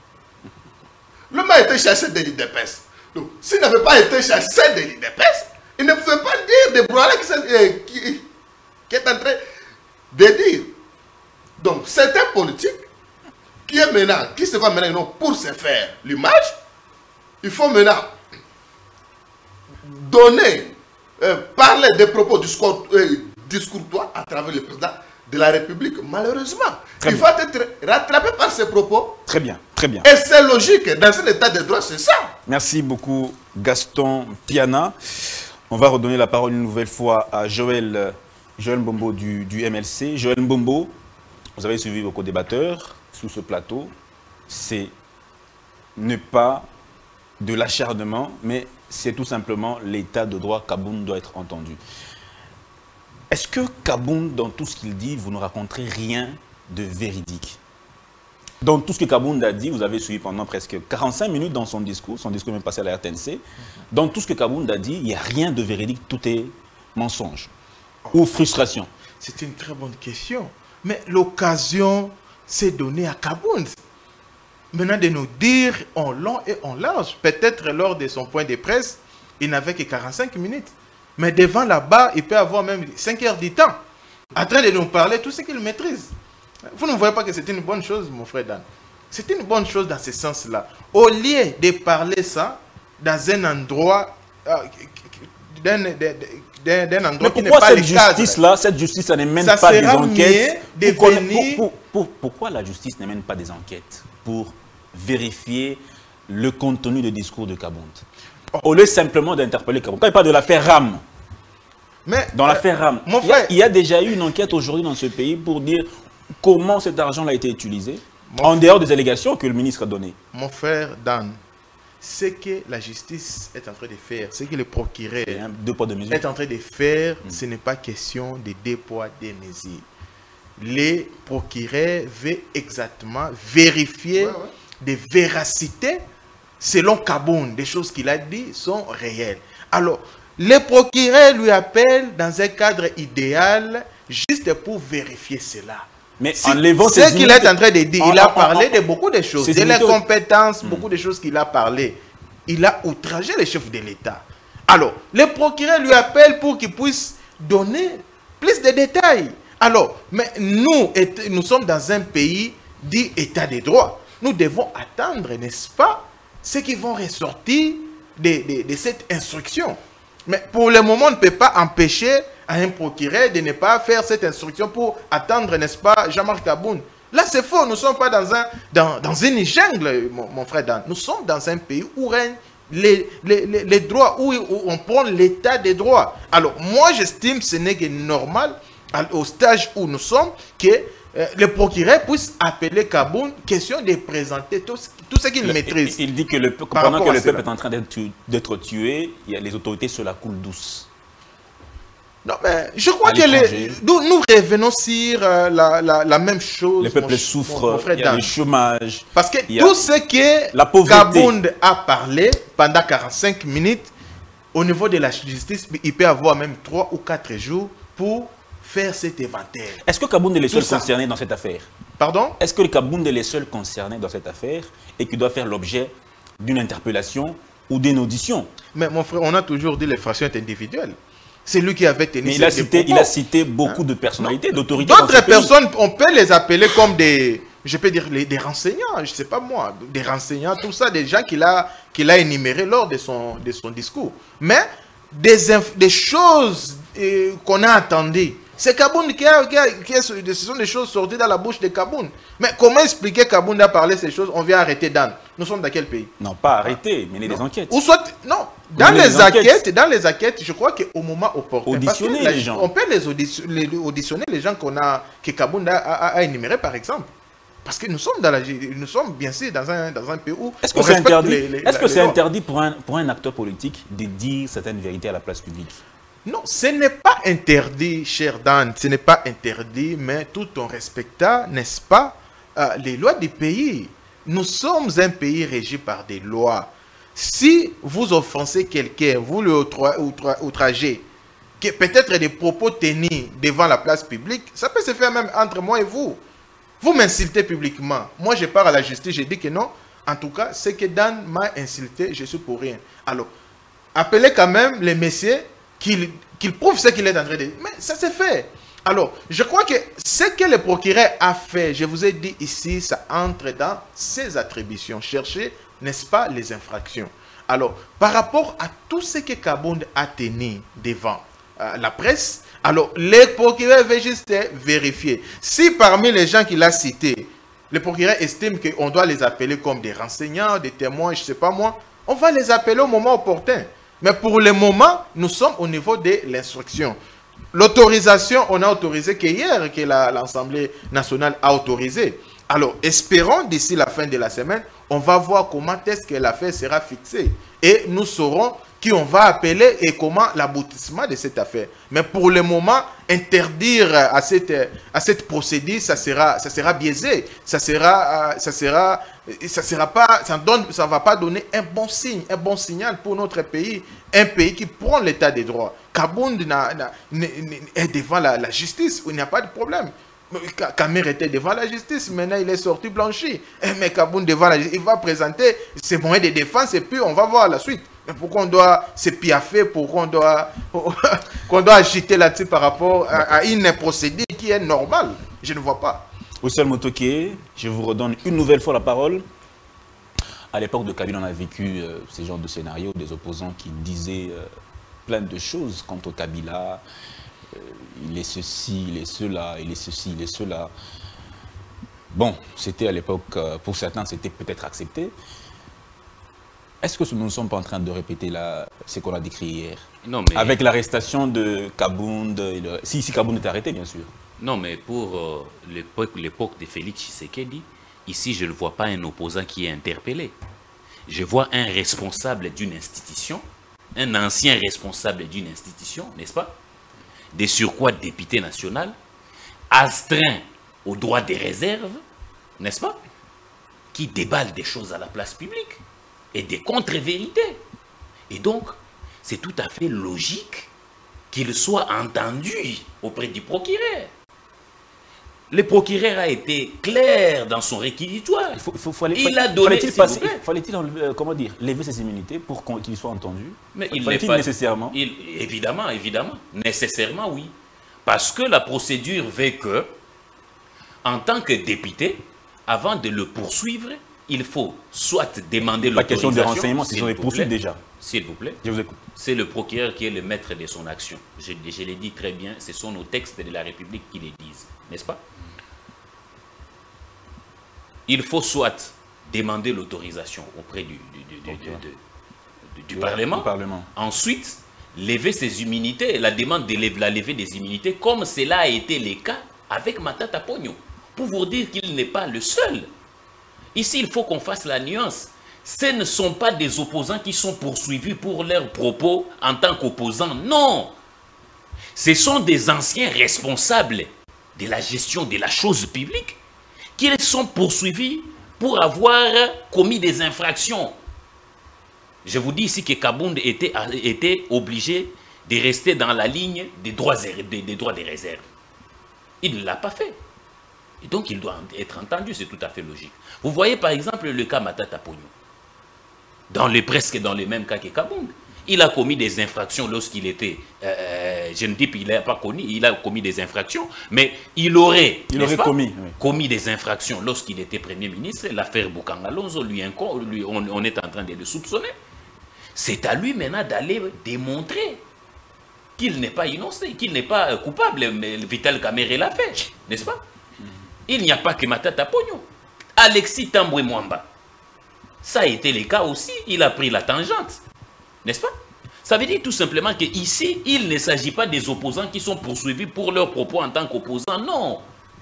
Le mec a été chassé de l'I D P S. Donc, s'il n'avait pas été chassé de l'I D P S, il ne pouvait pas dire des brouhahas qui, euh, qui, qui est en train de dire. Donc, c'est un politique qui est maintenant, qui se va maintenant non, pour se faire l'image. Il faut maintenant donner, euh, parler des propos discours, euh, discourtois à travers le président de la République. Malheureusement, très il bien. va être rattrapé par ses propos. Très bien, très bien. Et c'est logique, dans un état de droit, c'est ça. Merci beaucoup, Gaston Piana. On va redonner la parole une nouvelle fois à Joël, Joël Mbombo du, du M L C. Joël Mbombo, vous avez suivi vos co-débatteurs sous ce plateau. C'est ne pas de l'acharnement, mais c'est tout simplement l'état de droit. Kabound doit être entendu. Est-ce que Kabound, dans tout ce qu'il dit, vous ne raconterez rien de véridique. Dans tout ce que Kabound a dit, vous avez suivi pendant presque quarante-cinq minutes dans son discours, son discours est même passé à la R T N C. Dans tout ce que Kabound a dit, il n'y a rien de véridique, tout est mensonge ou frustration. C'est une très bonne question. Mais l'occasion s'est donnée à Kabound. Maintenant de nous dire en long et en large, peut-être lors de son point de presse, il n'avait que quarante-cinq minutes. Mais devant là-bas, il peut avoir même cinq heures du temps, en train de nous parler tout ce qu'il maîtrise. Vous ne voyez pas que c'est une bonne chose, mon frère Dan? C'est une bonne chose dans ce sens-là. Au lieu de parler ça dans un endroit, euh, d'un endroit Mais qui n'est pourquoi pas cette le cadre. justice-là, cette justice, ça ne mène Ça pas des sera enquêtes mieux de pour- venir- pour- pour- pour- Pourquoi la justice ne mène pas des enquêtes pour vérifier le contenu du discours de Kabound? Au lieu simplement d'interpeller Kabound. Quand il parle de l'affaire RAM, Mais, dans euh, l'affaire RAM, mon il y, a, frère, il y a déjà eu une enquête aujourd'hui dans ce pays pour dire comment cet argent a été utilisé, Mon en frère- dehors des allégations que le ministre a données. mon frère Dan, ce que la justice est en train de faire, ce que le procureur Et, hein, deux poids, deux mesures. est en train de faire, ce n'est pas question de deux poids, deux mesures. Les procureurs veulent exactement vérifier Ouais, ouais. des véracités selon Kabound. Des choses qu'il a dit sont réelles. Alors, les procureurs lui appellent dans un cadre idéal juste pour vérifier cela. Mais Si- en levant ce ces qu'il immunités- est en train de dire, en- il a en- parlé en- de beaucoup de choses, ces de les immunités- compétences, beaucoup de choses qu'il a parlé. Il a outragé le chef de l'État. Alors, le procureur lui appelle pour qu'il puisse donner plus de détails. Alors, mais nous, et- nous sommes dans un pays dit État de droit. Nous devons attendre, n'est-ce pas, ce qui vont ressortir de, de- de cette instruction. Mais pour le moment, on ne peut pas empêcher à un procureur de ne pas faire cette instruction pour attendre, n'est-ce pas, Jean-Marc Kabound. Là, c'est faux. Nous ne sommes pas dans, un, dans, dans une jungle, mon, mon frère Dan. Nous sommes dans un pays où règnent les, les, les, les droits, où, où on prend l'état des droits. Alors, moi, j'estime que ce n'est que normal, à- au stage où nous sommes, que euh, le procureur puisse appeler Kabound, question de présenter tout, ce- tout ce qu'il Le- maîtrise. Il, il dit que le, pe- Par pendant rapport que à le peuple cela. est en train d'être tu- d'être tué, il y a les autorités sur la coule douce. Non, mais je crois À que les- l'étranger. nous, nous revenons sur euh, la, la, la même chose. Le peuple mon- souffre, mon- mon frère il y a Dan. le chômage. Parce que il y a tout ce que la pauvreté. Kabound a parlé pendant quarante-cinq minutes, au niveau de la justice, il peut avoir même trois ou quatre jours pour faire cet inventaire. Est-ce que Kabound est le Tout seul ça. concerné dans cette affaire? Pardon? Est-ce que le Kabound est le seul concerné dans cette affaire et qui doit faire l'objet d'une interpellation ou d'une audition? Mais mon frère, on a toujours dit les fractions individuelles. C'est lui qui avait tenu Mais il a, ces cité, il propos. a cité beaucoup de personnalités, d'autorités. dans ce D'autres pays. personnes, on peut les appeler comme des, je peux dire, les- des renseignants, je ne sais pas moi, des renseignants, tout ça, des gens qu'il a, qu'il a énumérés lors de son, de son discours. Mais des, inf- des choses euh, qu'on a entendues, c'est Kabound qui a, qui a, qui a- ce sont des choses sorties dans la bouche de Kabound. Mais comment expliquer Kabound a parlé ces choses? On vient arrêter Dan. Nous sommes dans quel pays? Non, pas arrêter, mener des enquêtes. Ou soit, non, dans Mener les des enquêtes. enquêtes, dans les enquêtes, je crois qu'au moment opportun, parce que Auditionner la- les gens. on peut les, audition- les- auditionner les gens qu'on a, que Kabound a, a, a énumérés, par exemple. Parce que nous sommes, dans la, nous sommes bien sûr dans un, dans un pays où Est-ce que on c'est respecte interdit, les- les- est-ce que les c'est lois. interdit pour un, pour un acteur politique de dire certaines vérités à la place publique? Non, ce n'est pas interdit, cher Dan, ce n'est pas interdit, mais tout en respectant, n'est-ce pas, euh, les lois du pays. Nous sommes un pays régi par des lois. Si vous offensez quelqu'un, vous le outra- outra- outragez, que peut-être des propos tenus devant la place publique, ça peut se faire même entre moi et vous. Vous m'insultez publiquement. Moi, je pars à la justice, je dis que non. En tout cas, c'est que Dan m'a insulté, je suis pour rien. Alors, appelez quand même les messieurs qu'il qu'il prouve ce qu'il est en train de dire. Mais ça s'est fait. Alors, je crois que ce que le procureur a fait, je vous ai dit ici, ça entre dans ses attributions. Chercher, n'est-ce pas, les infractions. Alors, par rapport à tout ce que Kabound a tenu devant euh, la presse, alors, le procureur veut juste vérifier. Si parmi les gens qu'il a cités, le procureur estime qu'on doit les appeler comme des renseignants, des témoins, je ne sais pas moi, on va les appeler au moment opportun. Mais pour le moment, nous sommes au niveau de l'instruction. L'autorisation, on a autorisé qu'hier que la- l'Assemblée nationale a autorisé. Alors, espérons d'ici la fin de la semaine, on va voir comment est-ce que l'affaire sera fixée. Et nous saurons qui on va appeler et comment l'aboutissement de cette affaire. Mais pour le moment, interdire à cette, à cette procédure, ça sera, ça sera biaisé. Ça sera, ça sera, ça sera pas, ça donne, ça va pas donner un bon signe, un bon signal pour notre pays, un pays qui prend l'état des droits. Kabound est devant la, la justice, il n'y a pas de problème. Kamer était devant la justice, maintenant il est sorti blanchi. Mais Kabound devant la justice, il va présenter ses moyens de défense et puis on va voir la suite. Mais pourquoi on doit se piaffer, pourquoi on doit, qu'on doit agiter là-dessus par rapport à, à une procédure qui est normale? Je ne vois pas. Oussel Motoké, je vous redonne une nouvelle fois la parole. À l'époque de Kabila, on a vécu euh, ce genre de scénario, des opposants qui disaient euh, plein de choses quant au Kabila. Euh, il est ceci, il est cela, il est ceci, il est cela. Bon, c'était à l'époque, euh, pour certains, c'était peut-être accepté. Est-ce que nous ne sommes pas en train de répéter là, ce qu'on a décrit hier? Non, mais... Avec l'arrestation de Kabound, le... si, si Kabound est arrêté, bien sûr. Non, mais pour euh, l'époque de Félix Tshisekedi, ici, je ne vois pas un opposant qui est interpellé. Je vois un responsable d'une institution, un ancien responsable d'une institution, n'est-ce pas? Des surcroît député national, astreint au droit des réserves, n'est-ce pas? Qui déballe des choses à la place publique et des contre-vérités. Et donc, c'est tout à fait logique qu'il soit entendu auprès du procureur. Le procureur a été clair dans son réquisitoire. Il, faut, il, faut, fallait, il a donné... Fallait-il passer, fallait-il euh, comment dire, lever ses immunités pour qu'il soit entendu? Mais il fallait-il pas, nécessairement il, Évidemment, évidemment. Nécessairement, oui. Parce que la procédure veut que, en tant que député, avant de le poursuivre, il faut soit demander l'autorisation... Pas question de renseignements, si on les poursuit déjà. S'il vous plaît. Je vous écoute. C'est le procureur qui est le maître de son action. Je, je l'ai dit très bien, ce sont nos textes de la République qui les disent, n'est-ce pas? Il faut soit demander l'autorisation auprès du, du, du, okay. du, du, du, du, Parlement. du Parlement. Ensuite, lever ses immunités, la demande de la levée des immunités, comme cela a été le cas avec Matata Ponyo, pour vous dire qu'il n'est pas le seul. Ici, il faut qu'on fasse la nuance. Ce ne sont pas des opposants qui sont poursuivis pour leurs propos en tant qu'opposants. Non. Ce sont des anciens responsables de la gestion de la chose publique qui sont poursuivis pour avoir commis des infractions. Je vous dis ici que Kabound était, était obligé de rester dans la ligne des droits, des, des droits des réserves. Il ne l'a pas fait. Et donc, il doit être entendu, c'est tout à fait logique. Vous voyez par exemple le cas Matata Ponyo. Dans les, presque dans le même cas que Kabound. Il a commis des infractions lorsqu'il était, euh, je ne dis pas qu'il n'a pas commis, il a commis des infractions, mais il aurait, il aurait pas, commis, oui. commis des infractions lorsqu'il était Premier ministre. L'affaire Boukangalonzo, lui, lui on, on est en train de le soupçonner. C'est à lui maintenant d'aller démontrer qu'il n'est pas innocent, qu'il n'est pas coupable, mais Vital Kamerhe l'a fait, n'est-ce pas? Il n'y a pas que Matata Ponyo. Alexis Tambwe Mwamba, ça a été le cas aussi, il a pris la tangente, n'est-ce pas? Ça veut dire tout simplement qu'ici, il ne s'agit pas des opposants qui sont poursuivis pour leurs propos en tant qu'opposants, non.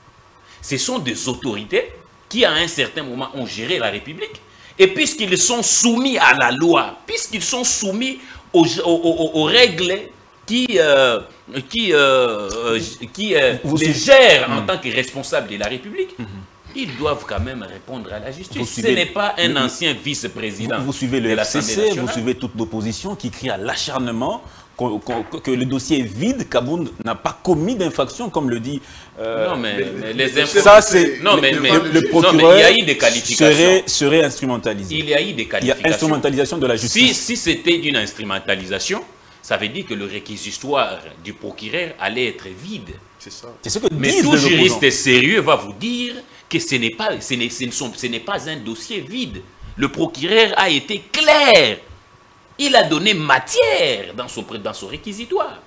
Ce sont des autorités qui, à un certain moment, ont géré la République, et puisqu'ils sont soumis à la loi, puisqu'ils sont soumis aux, aux, aux, aux règles qui, euh, qui, euh, qui euh, les gèrent en mmh. tant que responsables de la République, mmh. ils doivent quand même répondre à la justice. Ce n'est pas un le, ancien vice-président. Vous, vous suivez le F C C, vous suivez toute l'opposition qui crie à l'acharnement qu qu que le dossier est vide, Kabound n'a pas commis d'infraction, comme le dit... Euh, non, mais, les, mais les ça, c'est... Non, mais, le, mais, le, le procureur non, mais il y a eu des qualifications. Serait, serait instrumentalisé. Il y a eu des qualifications. Il y a instrumentalisation de la justice. Si, si c'était d'une instrumentalisation, ça veut dire que le réquisitoire du procureur allait être vide. C'est ça. Ce que mais tout juriste sérieux va vous dire que ce n'est pas, ce n'est, ce ne sont, ce n'est pas un dossier vide. Le procureur a été clair. Il a donné matière dans son, dans son réquisitoire.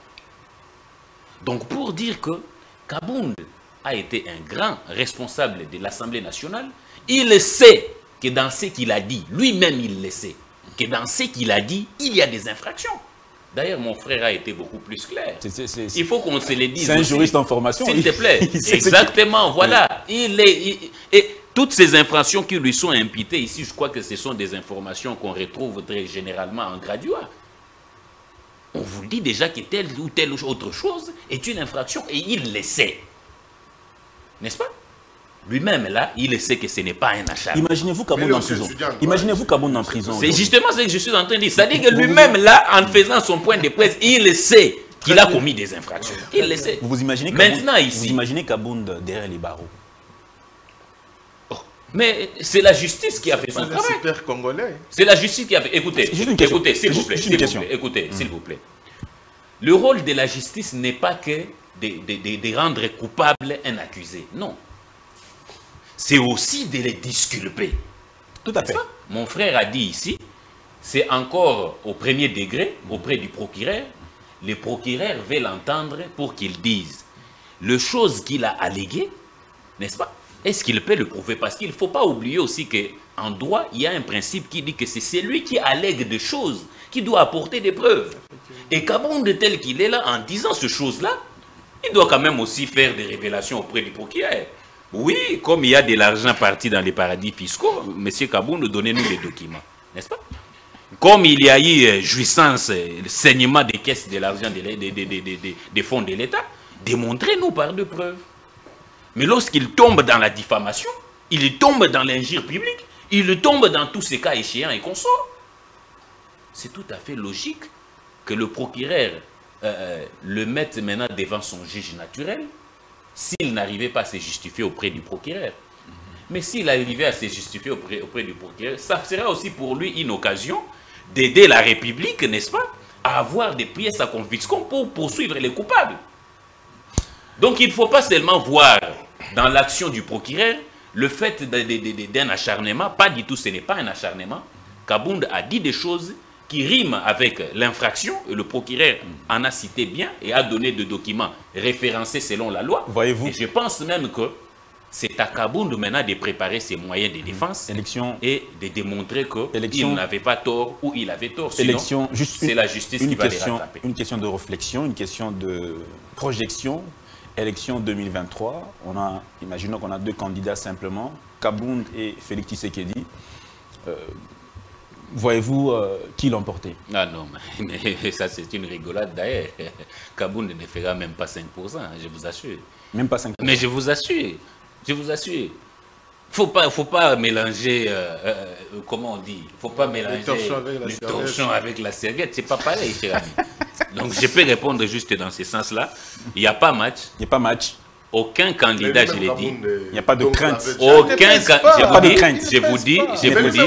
Donc pour dire que Kabound a été un grand responsable de l'Assemblée nationale, il sait que dans ce qu'il a dit, lui-même il le sait, que dans ce qu'il a dit, il y a des infractions. D'ailleurs, mon frère a été beaucoup plus clair. C est, c est, il faut qu'on se le dise. C'est un juriste en formation. S'il te plaît. Exactement, voilà. Oui. Il est, il, et toutes ces infractions qui lui sont imputées ici, je crois que ce sont des informations qu'on retrouve très généralement en graduat. on vous dit déjà que telle ou telle autre chose est une infraction et il le sait. N'est-ce pas? Lui-même, là, il sait que ce n'est pas un achat. Imaginez-vous Kabound en prison. Imaginez-vous Kabound en prison. C'est justement ce que je suis en train de dire. C'est-à-dire que lui-même, là, en faisant son point de presse, il sait qu'il a commis des infractions. Il le sait. Vous vous imaginez Maintenant, Kabound, ici. vous imaginez Kabound derrière les barreaux. Oh, mais c'est la justice qui a fait son travail. Super congolais. C'est la justice qui a fait. Écoutez, écoutez, s'il vous plaît, s'il vous plaît, écoutez, s'il vous plaît. Le rôle de la justice n'est pas que de, de, de, de rendre coupable un accusé. Non. C'est aussi de les disculper. Tout à fait. Mon frère a dit ici, c'est encore au premier degré, auprès du procureur. Le procureur veut l'entendre pour qu'il dise les choses qu'il a alléguées, n'est-ce pas? Est-ce qu'il peut le prouver? Parce qu'il ne faut pas oublier aussi qu'en droit, il y a un principe qui dit que c'est celui qui allègue des choses qui doit apporter des preuves. Et Kabound tel qu'il est là, en disant ces choses-là, il doit quand même aussi faire des révélations auprès du procureur. Oui, comme il y a de l'argent parti dans les paradis fiscaux, M. Kabound, donnez-nous les documents, n'est-ce pas? Comme il y a eu jouissance, le saignement des caisses de l'argent des, des, des, des, des, des fonds de l'État, démontrez-nous par deux preuves. Mais lorsqu'il tombe dans la diffamation, il tombe dans l'injure publique, il tombe dans tous ces cas échéants et consorts. C'est tout à fait logique que le procureur euh, le mette maintenant devant son juge naturel, s'il n'arrivait pas à se justifier auprès du procureur. Mais s'il arrivait à se justifier auprès, auprès du procureur, ça sera aussi pour lui une occasion d'aider la République, n'est-ce pas, à avoir des pièces à confisquer pour poursuivre les coupables. Donc il ne faut pas seulement voir dans l'action du procureur le fait d'un acharnement, pas du tout, ce n'est pas un acharnement. Kabound a dit des choses qui riment avec l'infraction, et le procureur en a cité bien et a donné des documents référencés selon la loi. Voyez-vous. Et je pense même que c'est à Kabound maintenant de préparer ses moyens de défense Élection. et de démontrer qu'il n'avait pas tort ou il avait tort. Élection, juste c'est la justice qui va question, les rattraper. Une question de réflexion, une question de projection. Élection deux mille vingt-trois, on a, imaginons qu'on a deux candidats simplement, Kabound et Félix Tshisekedi. Euh, Voyez-vous euh, qui l'emportait? Ah non, mais ça c'est une rigolade d'ailleurs. Kabound ne fera même pas cinq pour cent, je vous assure. Même pas cinq pour cent. Mais je vous assure, je vous assure. Faut pas, faut pas mélanger, euh, euh, comment on dit, faut pas mélanger le torchon avec la serviette. C'est pas pareil, cher ami. Donc je peux répondre juste dans ce sens-là. Il n'y a pas match. Il n'y a pas match. Aucun candidat, je l'ai dit. Il n'y a pas de crainte. Aucun candidat. Je vous dis, je vous dis,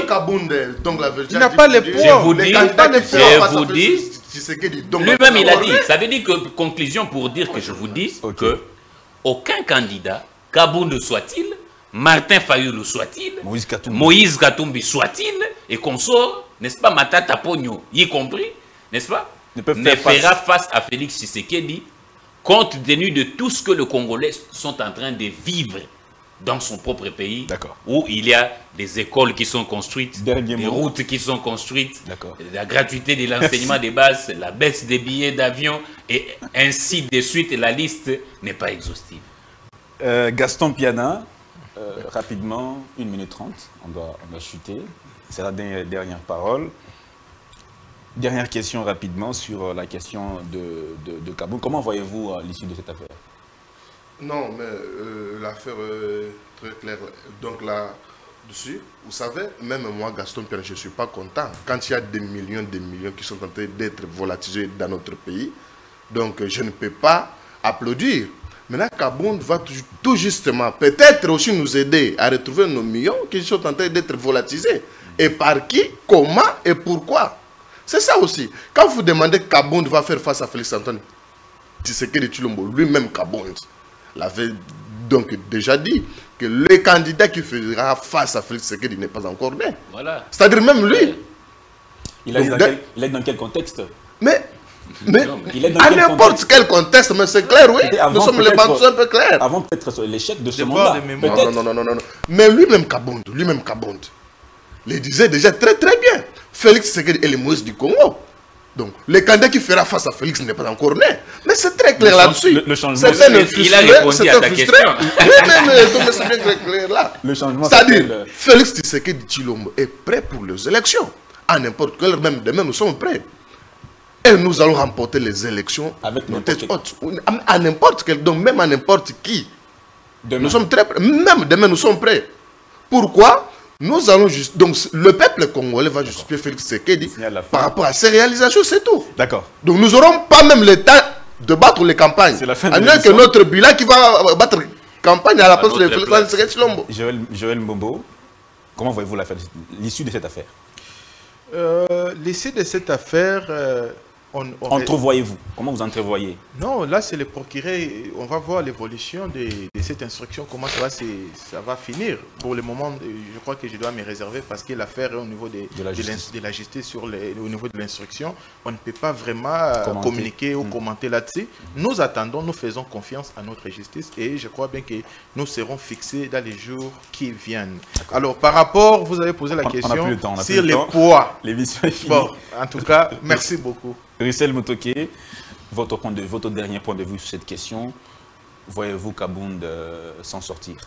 il n'a pas les poids. je vous dis, je vous dis, lui-même il a dit. Ça veut dire que, conclusion pour dire que je vous dis que aucun candidat, Kabound soit-il, Martin Fayulu soit-il, Moïse Katumbi, Moïse Katumbi soit-il, et consort, n'est-ce pas, Matata Pogno, y compris, n'est-ce pas, ne, peuvent ne faire fera face. face à Félix Tshisekedi, compte tenu de tout ce que les Congolais sont en train de vivre dans son propre pays, où il y a des écoles qui sont construites, Dernier des mot. routes qui sont construites, la gratuité de l'enseignement des bases, la baisse des billets d'avion, et ainsi de suite, la liste n'est pas exhaustive. Euh, Gaston Piana, euh, rapidement, une minute trente, on doit, on doit chuter. C'est la dernière, dernière parole. Dernière question rapidement sur la question de, de, de Kabound. Comment voyez-vous euh, l'issue de cette affaire? Non, mais euh, l'affaire est très claire. Donc là-dessus, vous savez, même moi, Gaston Piana, je ne suis pas content. Quand il y a des millions, des millions qui sont en train d'être volatilisés dans notre pays, donc je ne peux pas applaudir. Maintenant, Kabound va tout, tout justement peut-être aussi nous aider à retrouver nos millions qui sont en train d'être volatilisés. Et par qui, comment et pourquoi? C'est ça aussi. Quand vous demandez Kabound va faire face à Félix Antoine Tshisekedi Tshilombo, lui-même Kabound l'avait donc déjà dit que le candidat qui fera face à Félix Tshisekedi n'est pas encore né. Voilà. C'est-à-dire même lui. Il est, dans quel, il est dans quel contexte? Mais, mais, non, mais il est dans à quel n'importe quel contexte, mais c'est clair, oui. Nous sommes les bandes un peu clairs. Avant peut-être l'échec de ce mandat. Non, non, non, non, non. Mais lui-même Kabound, lui-même Kabound, le disait déjà très très bien. Félix Tshisekedi est le Moïse du Congo. Donc, le candidat qui fera face à Félix n'est pas encore né. Mais c'est très clair là-dessus. Le, le changement. Il a répondu à ta question. Oui, mais, mais donc c'est bien très clair là. Le changement. C'est-à-dire, Félix Tshisekedi Tshilombo est prêt pour les élections. À n'importe quelle heure, même demain, nous sommes prêts. et nous allons remporter les élections avec nos têtes hautes. À n'importe quel, donc même à n'importe qui. Demain. Nous sommes très prêts. Même demain, nous sommes prêts. Pourquoi? Nous allons juste. Donc le peuple congolais va justifier Félix Tshisekedi par rapport à ses réalisations, c'est tout. D'accord. Donc nous n'aurons pas même le temps de battre les campagnes. C'est la fin de à moins que notre bilan qui va battre campagne à la place de Félix Tshisekedi Tshilombo. Joël, Joël Mbombo, comment voyez-vous l'issue de cette affaire? euh, L'issue de cette affaire... Euh, on, on entrevoyez-vous? Comment vous entrevoyez? Non, là c'est le procureur. On va voir l'évolution de, de cette instruction, comment ça va, ça va finir. Pour le moment, je crois que je dois me réserver parce que l'affaire est au niveau de, de, la, de, justice. de la justice, sur les, au niveau de l'instruction. On ne peut pas vraiment commenter. communiquer ou mmh. commenter là-dessus. Mmh. Nous attendons, nous faisons confiance à notre justice et je crois bien que nous serons fixés dans les jours qui viennent. Alors, par rapport, vous avez posé la on, question on le temps, sur les poids. L'émission est finie. Bon, en tout cas, merci beaucoup. Rissel Mutoké, votre, point de, votre dernier point de vue sur cette question, voyez-vous Kabound euh, s'en sortir?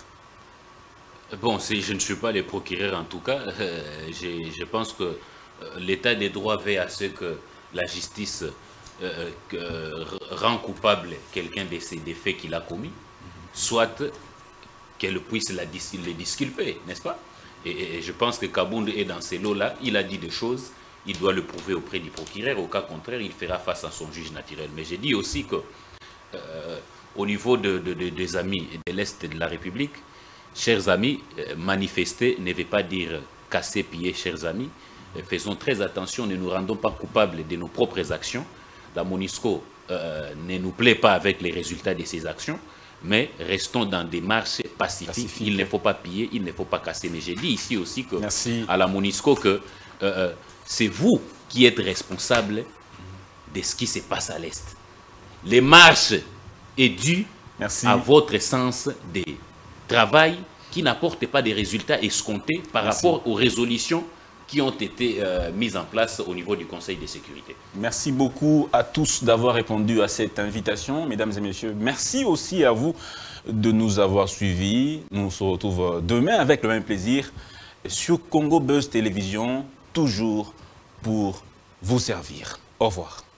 Bon, si je ne suis pas le procureur en tout cas, euh, je pense que euh, l'état des droits veille à ce que la justice euh, euh, rend coupable quelqu'un de ces des faits qu'il a commis, soit qu'elle puisse la, les disculper, n'est-ce pas? et, et je pense que Kabound est dans ces lots-là, il a dit des choses. Il doit le prouver auprès du procureur. Au cas contraire, il fera face à son juge naturel. Mais j'ai dit aussi que, euh, au niveau de, de, de, des amis de l'Est de la République, chers amis, euh, manifester ne veut pas dire casser, piller, chers amis. Euh, faisons très attention, ne nous rendons pas coupables de nos propres actions. La MONUSCO euh, ne nous plaît pas avec les résultats de ses actions, mais restons dans des marches pacifiques. Pacifique. Il ne faut pas piller, il ne faut pas casser. Mais j'ai dit ici aussi que, Merci. à la MONUSCO que... Euh, c'est vous qui êtes responsable de ce qui se passe à l'Est. Les marches est due Merci. à votre sens de travail qui n'apporte pas des résultats escomptés par Merci. rapport aux résolutions qui ont été euh, mises en place au niveau du Conseil de sécurité. Merci beaucoup à tous d'avoir répondu à cette invitation, mesdames et messieurs. Merci aussi à vous de nous avoir suivis. Nous se retrouvons demain avec le même plaisir sur Congo Buzz Télévision, toujours pour vous servir. Au revoir.